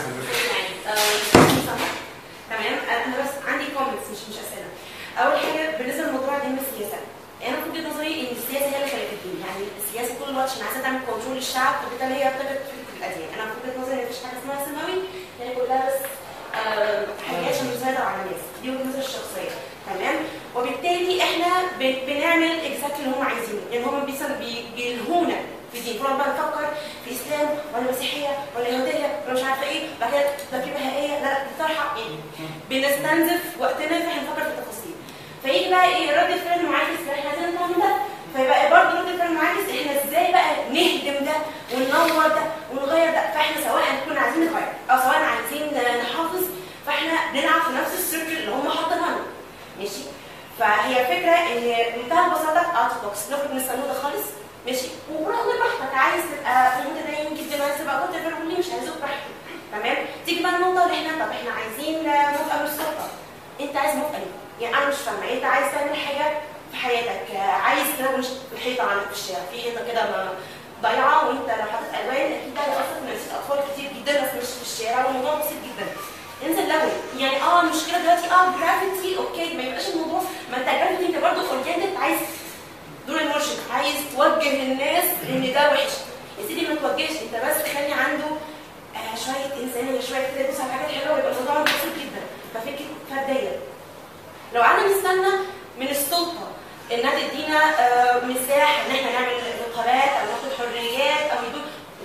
تمام. انا بس عندي كومنتس مش مش اسئله. اول حاجه بالنسبه لموضوع دين السياسه، انا في وجهه نظري ان السياسه هي اللي خلقت الدين. يعني السياسه طول الوقت عشان عايزه تعمل كنترول للشعب، فبالتالي هي ابتدت فكره الاديان. انا في وجهه نظري ان مفيش حاجه اسمها سماوي، هي كلها بس حاجات عشان تسيطر على الناس. دي وجهه نظري الشخصيه، تمام؟ وبالتالي احنا بنعمل اكزاكتلي اللي هم عايزينه، لان هم بيلهونا في دين. كنا بقى نفكر في اسلام ولا مسيحيه ولا يهوديه ولا مش عارفه ايه، بعد كده ده في بهائيه، لا لا بصراحه ايه، بنستنزف وقتنا في احنا نفكر في التفاصيل. فيجي بقى ايه رد الفعل المعاكس، احنا عايزين نطلع من ده، فيبقى برضه رد الفعل المعاكس احنا ازاي بقى نهدم ده وننور ده ونغير ده. فاحنا سواء هنكون عايزين نغير او سواء عايزين نحافظ، فاحنا بنلعب في نفس السيركل اللي هم حاطينها لنا، ماشي؟ فهي فكره ان بمنتهى البساطه اوت بوكس، نخرج من الصندوق ده خالص، ماشي؟ ورغم براحتك، عايز تبقى متدين جدا، عايز تبقى كنت ليه مش عايزوك براحتك، تمام؟ تيجي بقى النقطه اللي احنا طب احنا عايزين موافقه من السلطه. انت عايز موافقه ليه؟ يعني انا مش فاهمه، انت عايز تعمل حاجه في حياتك، عايز تلون الحيطه عندك في الشارع، في حيطه كده ضايعه وانت لو حطيت الوان اكيد ده هيأثر في نفسيه اطفال كتير جدا بس مش في الشارع، والموضوع بسيط جدا. انزل لون. يعني اه المشكله دلوقتي اه جرافيتي، اوكي ما يبقاش الموضوع، ما انت جرافيتي انت برضه اورجانيك، عايز دور المرشد، عايز توجه للناس ان ده وحش. يا سيدي ما توجهش، انت بس خلي عنده آه شويه انسانيه، شويه كده يبص على حاجات حلوه، يبقى الموضوع بسيط جدا. ففكره فرديه. لو قعدنا نستنى من السلطه انها تدينا آه مساحه ان احنا نعمل نقابات او ناخد حريات او يدور،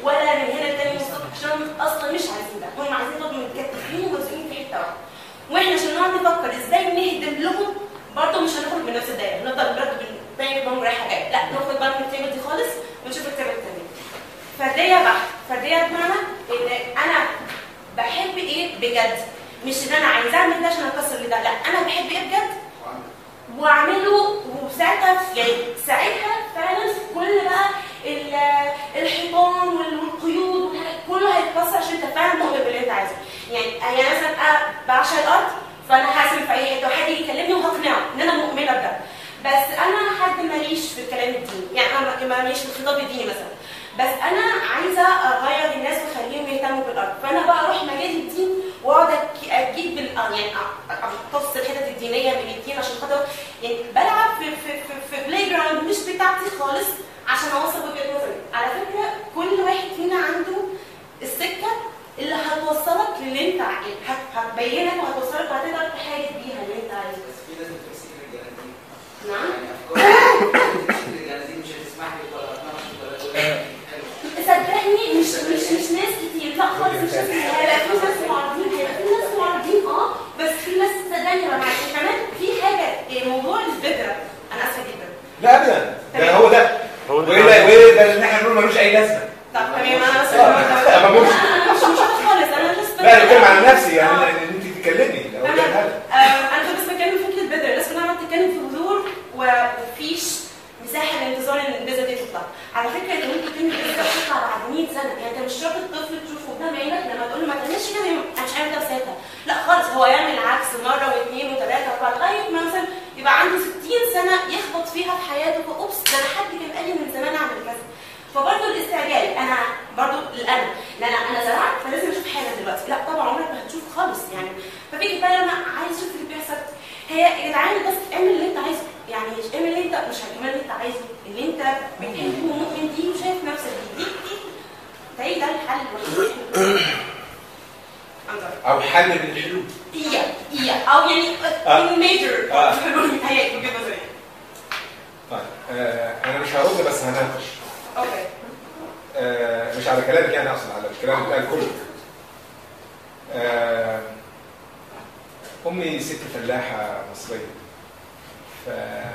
من نفس الدايره، نفضل برضه بين بوم رايحه جايه، لا نخرج بقى من التيبل دي خالص ونشوف التيبل الثاني. فرديه بحت، فرديه بمعنى ان انا بحب ايه بجد، مش ان انا عايزه اعمل ده عشان اكسر اللي ده، لا انا بحب ايه بجد واعمله، وساعتها يعني ساعتها فعلا كل بقى الحيطان والقيود كله هيتكسر عشان انت فعلا مؤمن باللي انت عايزه. يعني يعني مثلا انا بعشق الارض فانا هرسم في اي حته وحد يجي يكلمني وهقنعه ان انا مؤمنه بده، بس انا حد ماليش في الكلام الديني، يعني انا ماليش في الخطاب الديني مثلا، بس انا عايزه اغير الناس واخليهم يهتموا بالارض، فانا بقى اروح مجال الدين واقعد اجيب بال يعني امتص الحتت الدينيه من الدين عشان خاطر يعني بلعب في في في, في بلاي جراوند مش بتاعتي خالص عشان اوصل وجهه نظري. على فكره كل واحد فينا عنده السكه اللي هتوصلك للي انت عايزه، هتبينك وهتوصلك وهتقدر تحارب بيها اللي انت عايزه. بس في ناس بتمسك الجنازير. نعم؟ يعني الجنازير مش هتسمح لي ولا اتناقش ولا صدقني مش مش مش ناس كتير، لا خالص مش ناس كتير، هيبقى في ناس معارضين، هيبقى في ناس معارضين اه، بس في ناس صدقني انا معاك. كمان في حاجه موضوع البذره، انا اسفه جدا. لا ابدا، ده هو ده وايه ده وايه ده ان احنا نقول ملوش اي لازمه. طب تمام انا اسفه انا مش مش خالص، انا بس لا انا بتكلم على نفسي يعني ان انت تتكلمي لو ده الهدف. انا بس بتكلم في فكره البذره، الناس كلها بتتكلم في بذور ومفيش مساحه لانتظار ان البذره دي تطلع. على فكره انت ممكن تعمل بذره تطلع بعد مية سنه، يعني انت مش شرط الطفل تشوفه قدام عينك لما تقول له ما تعملش كده انا مش هعمل ده ساعتها، لا خالص هو يعمل العكس مره واثنين وثلاثه واربعه لغايه ما مثلا يبقى عنده ستين سنه يخبط فيها في حياته فاوبس ده انا حد كان قال لي من زمان اعمل كذا. فبرضه الاستعجال انا برضه الانا لا انا انا زرعت فلازم اشوف حاجه دلوقتي، لا طبعا عمرك ما هتشوف خالص يعني. ففكره بقى انا عايز اشوف اللي بيحصل، هي يا جدعان بس اعمل اللي انت عايزه، يعني اعمل اللي انت مش هتعمل اللي انت عايزه، اللي انت بتحبه ومؤمن بيه وشايف نفسك بيه، دي دي ده الحل الوحيد او حل من الحلول. ايه ايه او يعني الميجر الحلول بتاعتك وجهه نظري. طيب آه انا مش هرد بس هناقش. اوكي. آه مش على كلامك يعني اصلا على الكلام بتاع الكل. آه امي ست فلاحه مصريه. ف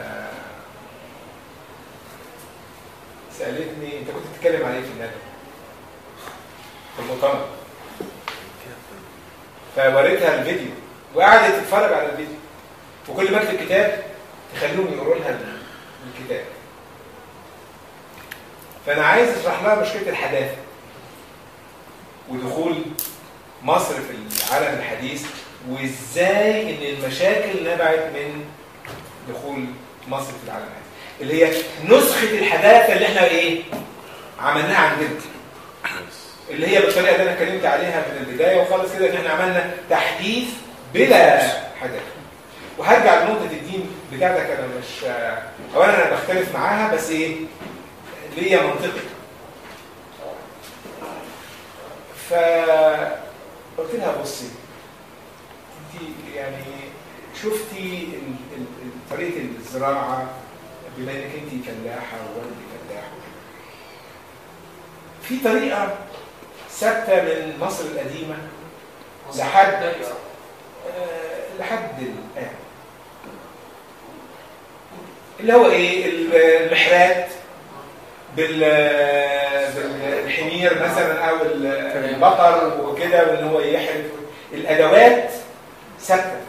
سالتني انت كنت بتتكلم على ايه في الندوه؟ في المؤتمر. فوريتها الفيديو وقعدت تتفرج على الفيديو، وكل ما اكتب كتاب تخليهم يقروا لها الكتاب. فانا عايز اشرح لها مشكله الحداثه ودخول مصر في العالم الحديث، وازاي ان المشاكل نبعت من دخول مصر في العالم الحديث، اللي هي نسخه الحداثه اللي احنا ايه عملناها عندنا، اللي هي بالطريقه اللي انا اتكلمت عليها من البدايه وخالص كده، ان احنا عملنا تحديث بلا حداثه. وهرجع لنقطه الدين بتاعتك، انا مش اولا انا بختلف معاها بس ايه ليا منطقي. فقلت لها بصي انت يعني شفتي ال ال طريقه الزراعه بما انك انت فلاحه ووالدي فلاح، في طريقه ثابته من مصر القديمه لحد أه لحد الان، اللي هو ايه المحرات بالحمير مثلا او البقر وكده، وان هو يحرث. الادوات ثابته،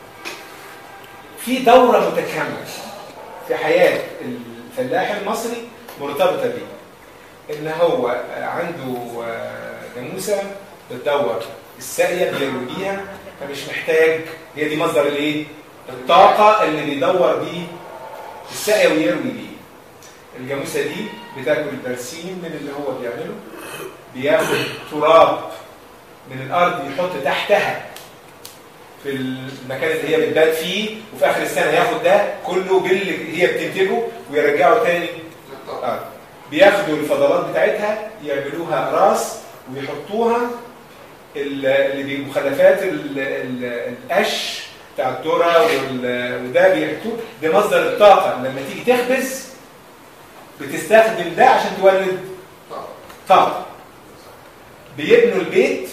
في دوره متكامله في حياه الفلاح المصري مرتبطه بيه، ان هو عنده جاموسه بتدور الساقيه بيروي بيها، فمش محتاج، هي دي مصدر الايه؟ الطاقه اللي بيدور بيه الساقيه ويروي بيه. الجاموسه دي بتاكل برسيم من اللي هو بيعمله، بياخد تراب من الارض يحط تحتها في المكان اللي هي بتبات فيه، وفي اخر السنه ياخد ده كله باللي هي بتنتجه ويرجعه تاني للارض. بياخدوا الفضلات بتاعتها يعملوها اقراص ويحطوها اللي بمخلفات القش بتاع الذره وده بيحطوه، ده مصدر الطاقه. لما تيجي تخبز بتستخدم ده عشان تولد طاقه. بيبنوا البيت،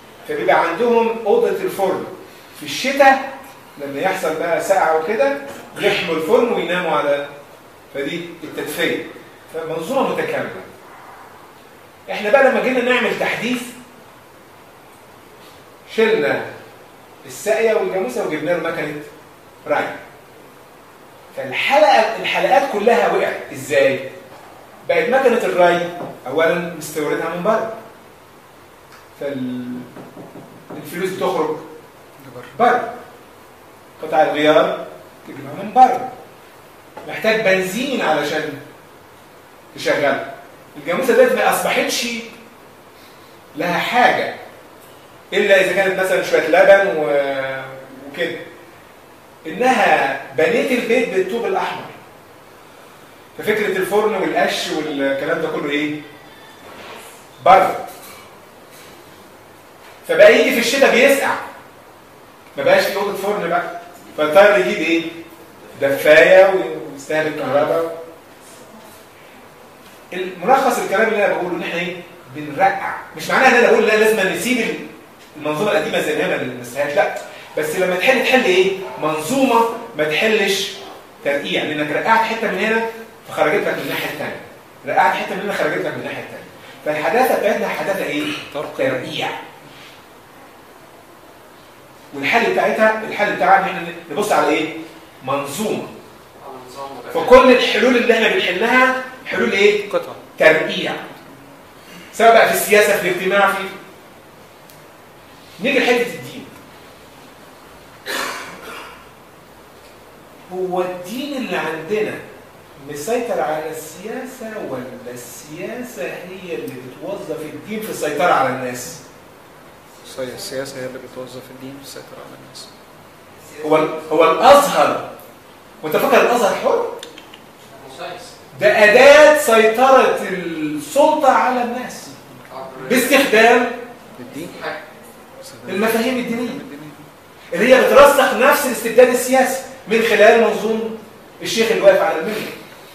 فبيبقى عندهم اوضه الفرن في الشتاء لما يحصل بقى سقعه وكده، يحموا الفرن ويناموا على، فدي التدفئه. فمنظومه متكامله. احنا بقى لما جينا نعمل تحديث شلنا الساقيه والجاموسه وجبنا له مكنه ري. فالحلقه الحلقات كلها وقعت ازاي؟ بقت مكنه الري اولا مستوردها من بره. فالفلوس بتخرج بره. قطع الغيار تجيبها من بره. محتاج بنزين علشان تشغلها. الجاموسه ديت ما اصبحتش لها حاجه الا اذا كانت مثلا شويه لبن وكده. انها بنيت البيت بالطوب الاحمر. ففكره الفرن والقش والكلام ده كله ايه؟ بره. فبقى يجي في الشتاء بيسقع. ما بقاش في اوضه فرن بقى. فاضطر يجيب ايه؟ دفايه ويستهلك كهرباء. الملخص الكلام اللي انا بقوله ان احنا ايه؟ بنرقع. مش معناها ان انا بقول لا لازم نسيب المنظومه القديمه زي ما هي ما ننساهاش، لا. بس لما تحل تحل ايه؟ منظومه ما تحلش ترقيع، لانك رقعت حته من هنا فخرجت لك من الناحيه الثانيه. رقعت حته من هنا خرجت لك من الناحيه الثانيه. فالحداثه بتاعتنا حداثه ايه؟ ترقيع. والحل بتاعتها الحل بتاعها ان احنا نبص على ايه؟ منظومه. فكل الحلول اللي احنا بنحلها حلول ايه؟ قطع ترقيع. سواء بقى في السياسه، في الاجتماع، في نيجي لحته الدين. هو الدين اللي عندنا مسيطر على السياسه ولا السياسه هي اللي بتوظف الدين في السيطره على الناس؟ السياسه هي اللي بتوظف الدين في السيطره على الناس. هو هو الازهر، وانت فاكر الازهر حر؟ ده أداة سيطرة السلطة على الناس باستخدام الدين، المفاهيم الدينية اللي هي بترسخ نفس الاستبداد السياسي من خلال منظومة الشيخ اللي واقف على المنبر.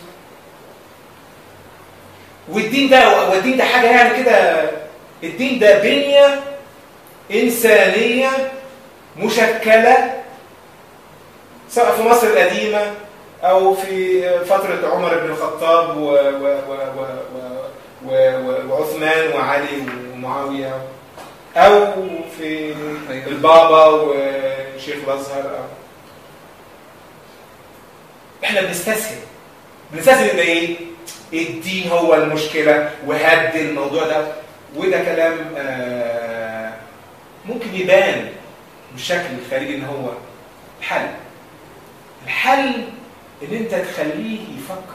والدين ده والدين ده حاجة يعني كده، الدين ده بنية إنسانية مشكلة سواء في مصر القديمة أو في فترة عمر بن الخطاب و... و... و... و... و... وعثمان وعلي ومعاوية، أو في البابا وشيخ الأزهر. أو إحنا بنستسهل بنستسهل إن إيه؟ الدين هو المشكلة وهد الموضوع ده. وده كلام آه ممكن يبان بالشكل الخارجي إن هو الحل. الحل ان انت تخليه يفكر.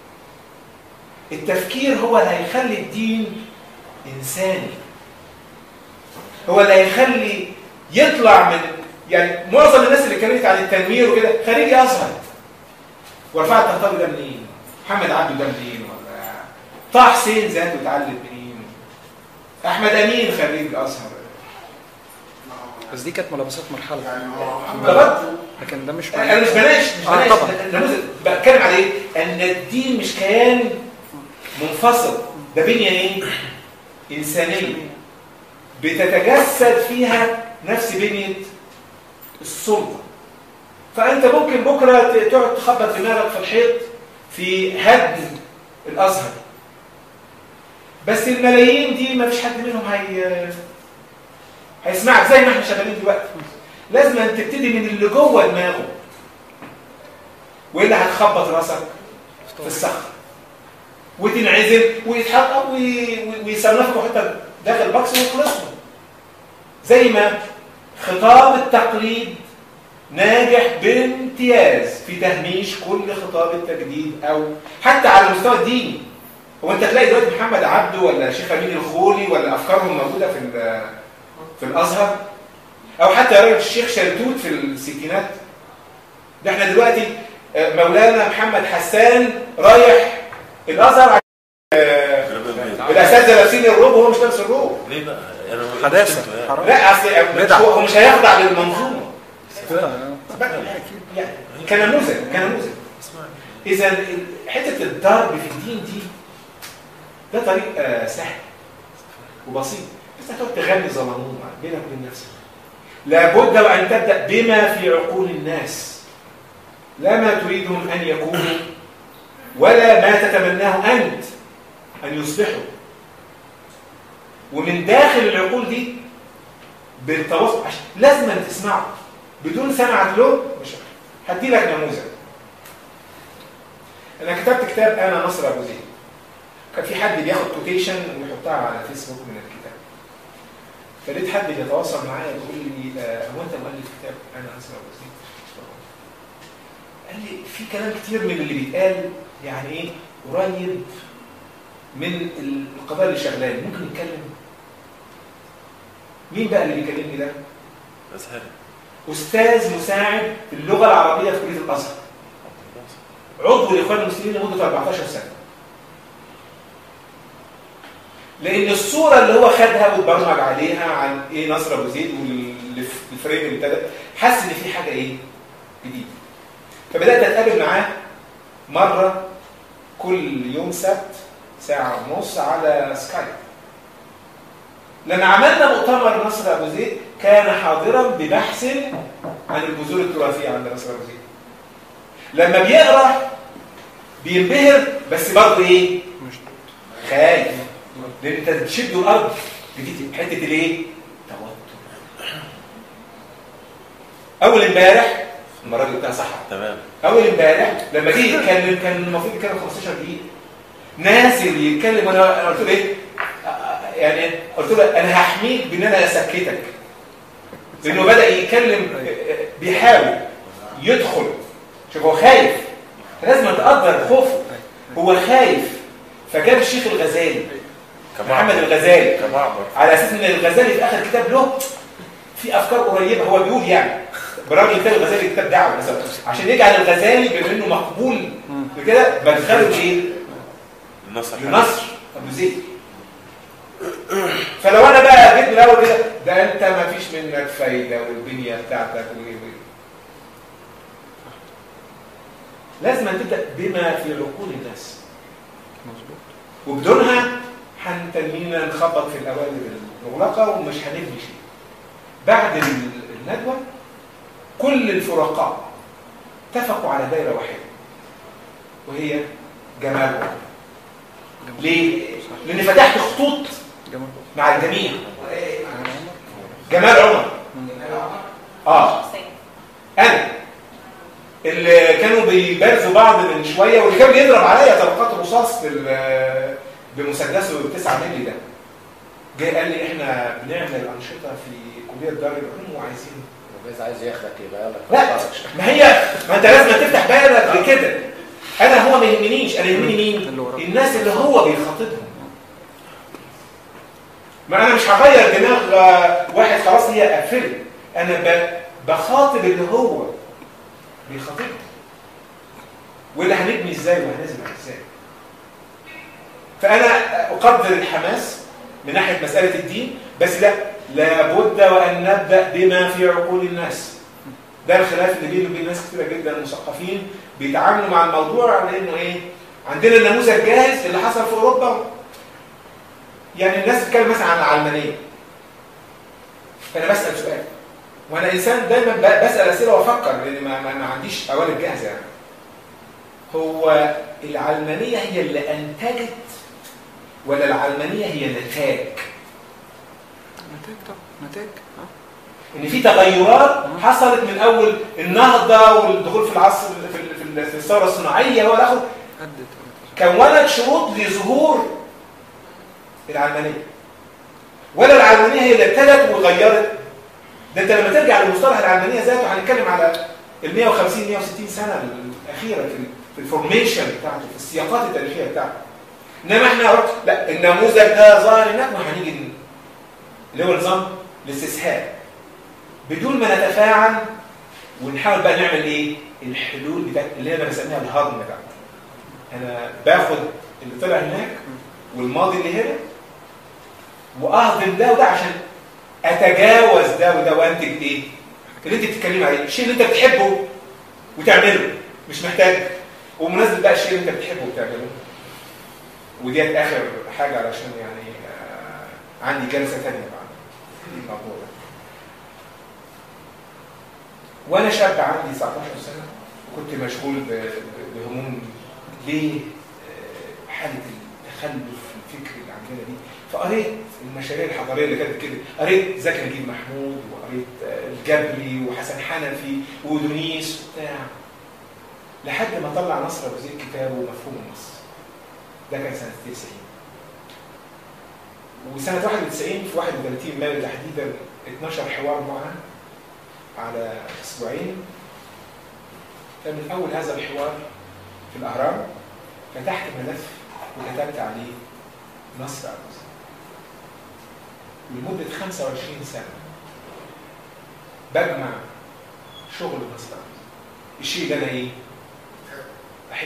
التفكير هو اللي هيخلي الدين انساني، هو اللي هيخلي يطلع من، يعني معظم الناس اللي اتكلمت عن التنوير وكده خريجي ازهر. ورفعت الطهطاوي ده منين؟ محمد عبده ده منين؟ ولا طه حسين ذاته اتعلم منين؟ احمد امين خريج ازهر. بس دي كانت ملابسات مرحله بالظبط. لكن ده مش انا مش بناقش مش بناقش آه طبعا. نموذج بتكلم على ايه؟ ان الدين مش كيان منفصل، ده بنيه ايه؟ انسانيه بتتجسد فيها نفس بنيه السلطه. فانت ممكن بكره تقعد تخبط دماغك في الحيط في هدم الازهر، بس الملايين دي ما فيش حد منهم هي هيسمعك زي ما احنا شغالين دلوقتي. لازم أن تبتدي من اللي جوه دماغه، والا هتخبط راسك في الصخر وتنعزل ويتحقق ويصنفك وحتى داخل بكس ويخلصوا. زي ما خطاب التقليد ناجح بامتياز في تهميش كل خطاب التجديد او حتى على المستوى الديني. هو انت تلاقي دلوقتي محمد عبده ولا شيخ امين الخولي ولا افكارهم موجوده في في الازهر، او حتى يا راجل الشيخ شلتوت في الستينات. ده احنا دلوقتي مولانا محمد حسان رايح الازهر الاساتذه لابسين الروب وهو مش لابس الروب. ليه بقى؟ حداثه. لا اصل هو مش هيخضع للمنظومه. يعني كنموذج كنموذج. اذا حته الضرب في الدين دي ده طريق سهل وبسيط، بس هتقعد تغني ظلمون بينك وبين نفسك. لابد وان تبدا بما في عقول الناس. لا ما تريدهم أن يكونوا ولا ما تتمناه أنت أن يصبحوا. ومن داخل العقول دي بالتواصل لازم أن تسمعه. بدون سمعك له مش هدي لك نموذج. أنا كتبت كتاب أنا نصر أبو زيد. كان في حد بياخد كوتيشن ويحطها على الفيسبوك من الكتاب. فلقيت حد بيتواصل معايا يقول لي هو أنت مؤلف كتاب أنا نصر أبو زيد؟ قال لي في كلام كتير من اللي بيتقال يعني إيه قريب من القضايا اللي شغالة، ممكن نتكلم؟ مين بقى اللي بيكلمني ده؟ أزهر. أستاذ مساعد في اللغة العربية في كلية الأزهر. عضو الإخوان المسلمين لمدة أربعتاشر سنة. لأن الصورة اللي هو خدها واتبرمج عليها عن إيه نصر أبو زيد والفريم اللي ابتدى حس إن في حاجة إيه؟ جديدة. فبدأت أتقابل معاه مرة كل يوم سبت ساعة ونص على سكايب. لما عملنا مؤتمر نصر أبو زيد كان حاضرا ببحث عن الجذور التراثية عند نصر أبو زيد. لما بيقرأ بينبهر بس برضه إيه؟ خايف. لأن أنت تشده الأرض جديد حتة الإيه؟ توتر. أول امبارح المرة دي بتاع صح تمام. أول امبارح لما جه يتكلم كان المفروض يتكلم خمستاشر دقيقة. نازل يتكلم وأنا قلت له إيه؟ يعني قلت له أنا هحميك بإن أنا أسكتك. لأنه بدأ يتكلم بيحاول يدخل. شوف هو خايف. لازم تقدر خوفه. هو خايف. فجاب الشيخ الغزالي محمد الغزالي على أساس إن الغزالي في آخر كتاب له في أفكار قريبة. هو بيقول يعني برغم كتاب الغزالي كتاب دعوة مثلا عشان يجعل الغزالي بما إنه مقبول بكده بدخله بإيه؟ النصر لنصر أبو زيد. فلو أنا بقى جيت من الأول كده ده أنت ما فيش منك فايدة والبنية بتاعتك وإيه وإيه. لازم أن تبدأ بما في عقول الناس. مظبوط. وبدونها هنتنينا نخبط في الأواني المغلقة ومش هنبني شيء. بعد الندوة كل الفرقاء اتفقوا على دائرة واحدة وهي جمال عمر. ليه؟ لأن فتحت خطوط مع الجميع. جمال عمر اه أنا اللي كانوا بيبارزوا بعض من شوية واللي كان بيضرب عليا طلقات رصاص بمسدسه التسعة مللي ده جاي قال لي احنا بنعمل أنشطة في كلية دار العلوم وعايزين بس عايز ياخدك يبقى لك لا ما هي ما انت لازم تفتح بالك بكده. انا هو ما يهمنيش، انا يهمني مين؟ الناس اللي هو بيخاطبهم. ما انا مش هغير دماغ واحد خلاص هي قفلت. انا بخاطب اللي هو بيخاطبه واللي هنبني ازاي وهنزرع ازاي. فانا اقدر الحماس من ناحيه مساله الدين بس لا لابد وان نبدا بما في عقول الناس. ده الخلاف اللي بينه وبين ناس كتيره جدا مثقفين بيتعاملوا مع الموضوع على انه ايه؟ عندنا النموذج جاهز اللي حصل في اوروبا. يعني الناس بتتكلم مثلا عن العلمانيه. فانا بسال سؤال وانا انسان دايما بسال اسئله وافكر لان ما, ما, ما عنديش قوالب جاهزه يعني. هو العلمانيه هي اللي انتجت ولا العلمانيه هي النتاج؟ نتاج طبعا نتاج. ان في تغيرات حصلت من اول النهضه والدخول في العصر في في الثوره الصناعيه والى اخره كونت شروط لظهور العلمانيه. ولا العلمانيه هي اللي ابتدت وغيرت. ده انت لما ترجع لمصطلح العلمانيه ذاته هنتكلم على ال مية وخمسين مية وستين سنه الاخيره في الفورميشن بتاعته في السياقات التاريخيه بتاعته. انما احنا لا النموذج ده ظاهر هناك وهنيجي اللي هو نظام الاستسهال بدون ما نتفاعل ونحاول بقى نعمل ايه؟ الحلول بتاعت اللي انا بسميها الهضم بتاعتي. انا باخد اللي طلع هناك والماضي اللي هنا واهضم ده وده عشان اتجاوز ده وده وانتج ايه؟ اللي انت بتتكلمي عليه، الشيء اللي انت بتحبه وتعمله مش محتاج. ومناسبة بقى الشيء اللي انت بتحبه وتعمله. وديت اخر حاجه علشان يعني آه عندي جلسه ثانيه بعد الموضوع ده. وانا شاب عندي تسعتاشر سنه كنت مشغول بهموم ليه حاله التخلف الفكري اللي عندنا دي، فقريت المشاريع الحضاريه اللي كانت كده، قريت زكي نجيب محمود وقريت الجبري وحسن حنفي ودونيس وبتاع، لحد ما طلع نصر ابو زيد كتابه مفهوم النص. ده كان سنه تسعين. وسنه واحد وتسعين في واحد وثلاثين مايو تحديدا اتنشر حوار معاه على اسبوعين. فمن اول هذا الحوار في الاهرام فتحت ملف وكتبت عليه نصر ابو زيد لمده خمسة وعشرين سنه بجمع شغل نصر ابو زيد. الشيء ده انا ايه؟ احبه.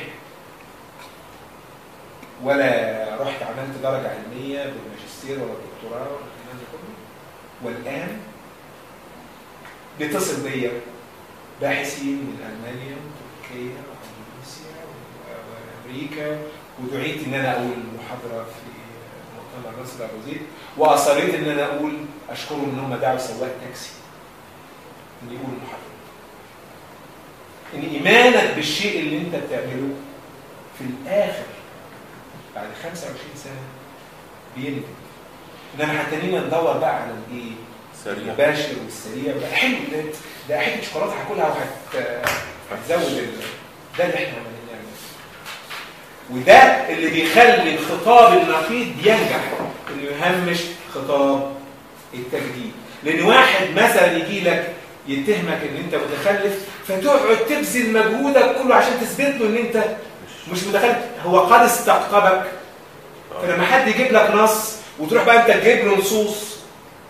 ولا رحت عملت درجه علميه بالماجستير ولا الدكتوراه ولا الكلام ده كله. والان بيتصل بيا باحثين من المانيا وتركيا واندونيسيا وامريكا، ودعيت ان انا اقول محاضره في مؤتمر نصر ابو زيد، واصريت ان انا اقول اشكرهم ان هم دعوا سواق تاكسي ان يقول المحاضره. ان ايمانك بالشيء اللي انت بتعمله في الاخر بعد خمسة وعشرين سنه بينتج. انما حتى نينا ندور بقى على الايه؟ المباشر والسريع. حلو ده ده حته شوكولاته هاكلها وهتزود ده اللي احنا عمالين نعمله. وده اللي بيخلي الخطاب النقيض ينجح، انه يهمش خطاب التجديد. لان واحد مثلا يجي لك يتهمك ان انت متخلف، فتقعد تبذل مجهودك كله عشان تثبت له ان انت مش متخلف. هو قد استقطبك، فلما حد يجيب لك نص وتروح بقى انت تجيب له نصوص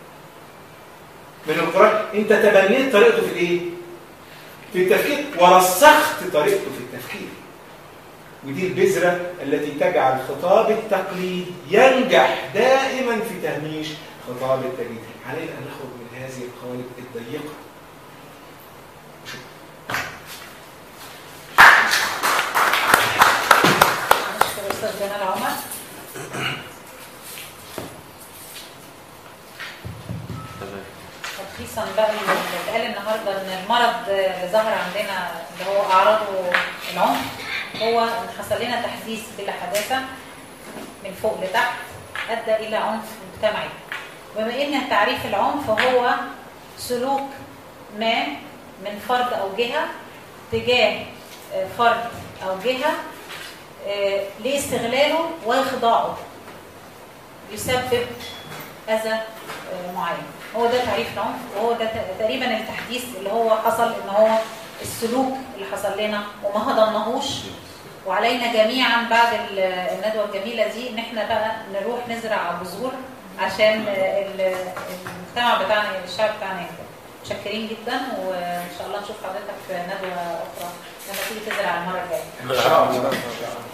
من القرآن، انت تبنيت طريقته في الايه؟ في التفكير، ورسخت طريقته في التفكير. ودي البذرة التي تجعل خطاب التقليد ينجح دائما في تهميش خطاب التجديد. علينا ان نخرج من هذه القوالب الضيقة. أشكر أستاذ جمال عمر. خصيصا بقى اللي اتقال النهارده ان المرض اللي ظهر عندنا اللي هو اعراضه العنف، هو حصل لنا تحديث بلا حداثه من فوق لتحت ادى الى عنف مجتمعي. وبما ان تعريف العنف هو سلوك ما من فرد او جهه تجاه فرد او جهه لاستغلاله وخضاعه يسبب اذى معين، هو ده تعريف العنف. وهو ده تقريبا التحديث اللي هو حصل، ان هو السلوك اللي حصل لنا وما هضمناهوش. وعلينا جميعا بعد الندوه الجميله دي ان احنا بقى نروح نزرع بذور عشان المجتمع بتاعنا الشعب بتاعنا يكبر. متشكرين جدا، وان شاء الله نشوف حضرتك في ندوه اخرى لما تيجي تزرع المره الجايه. ان شاء الله.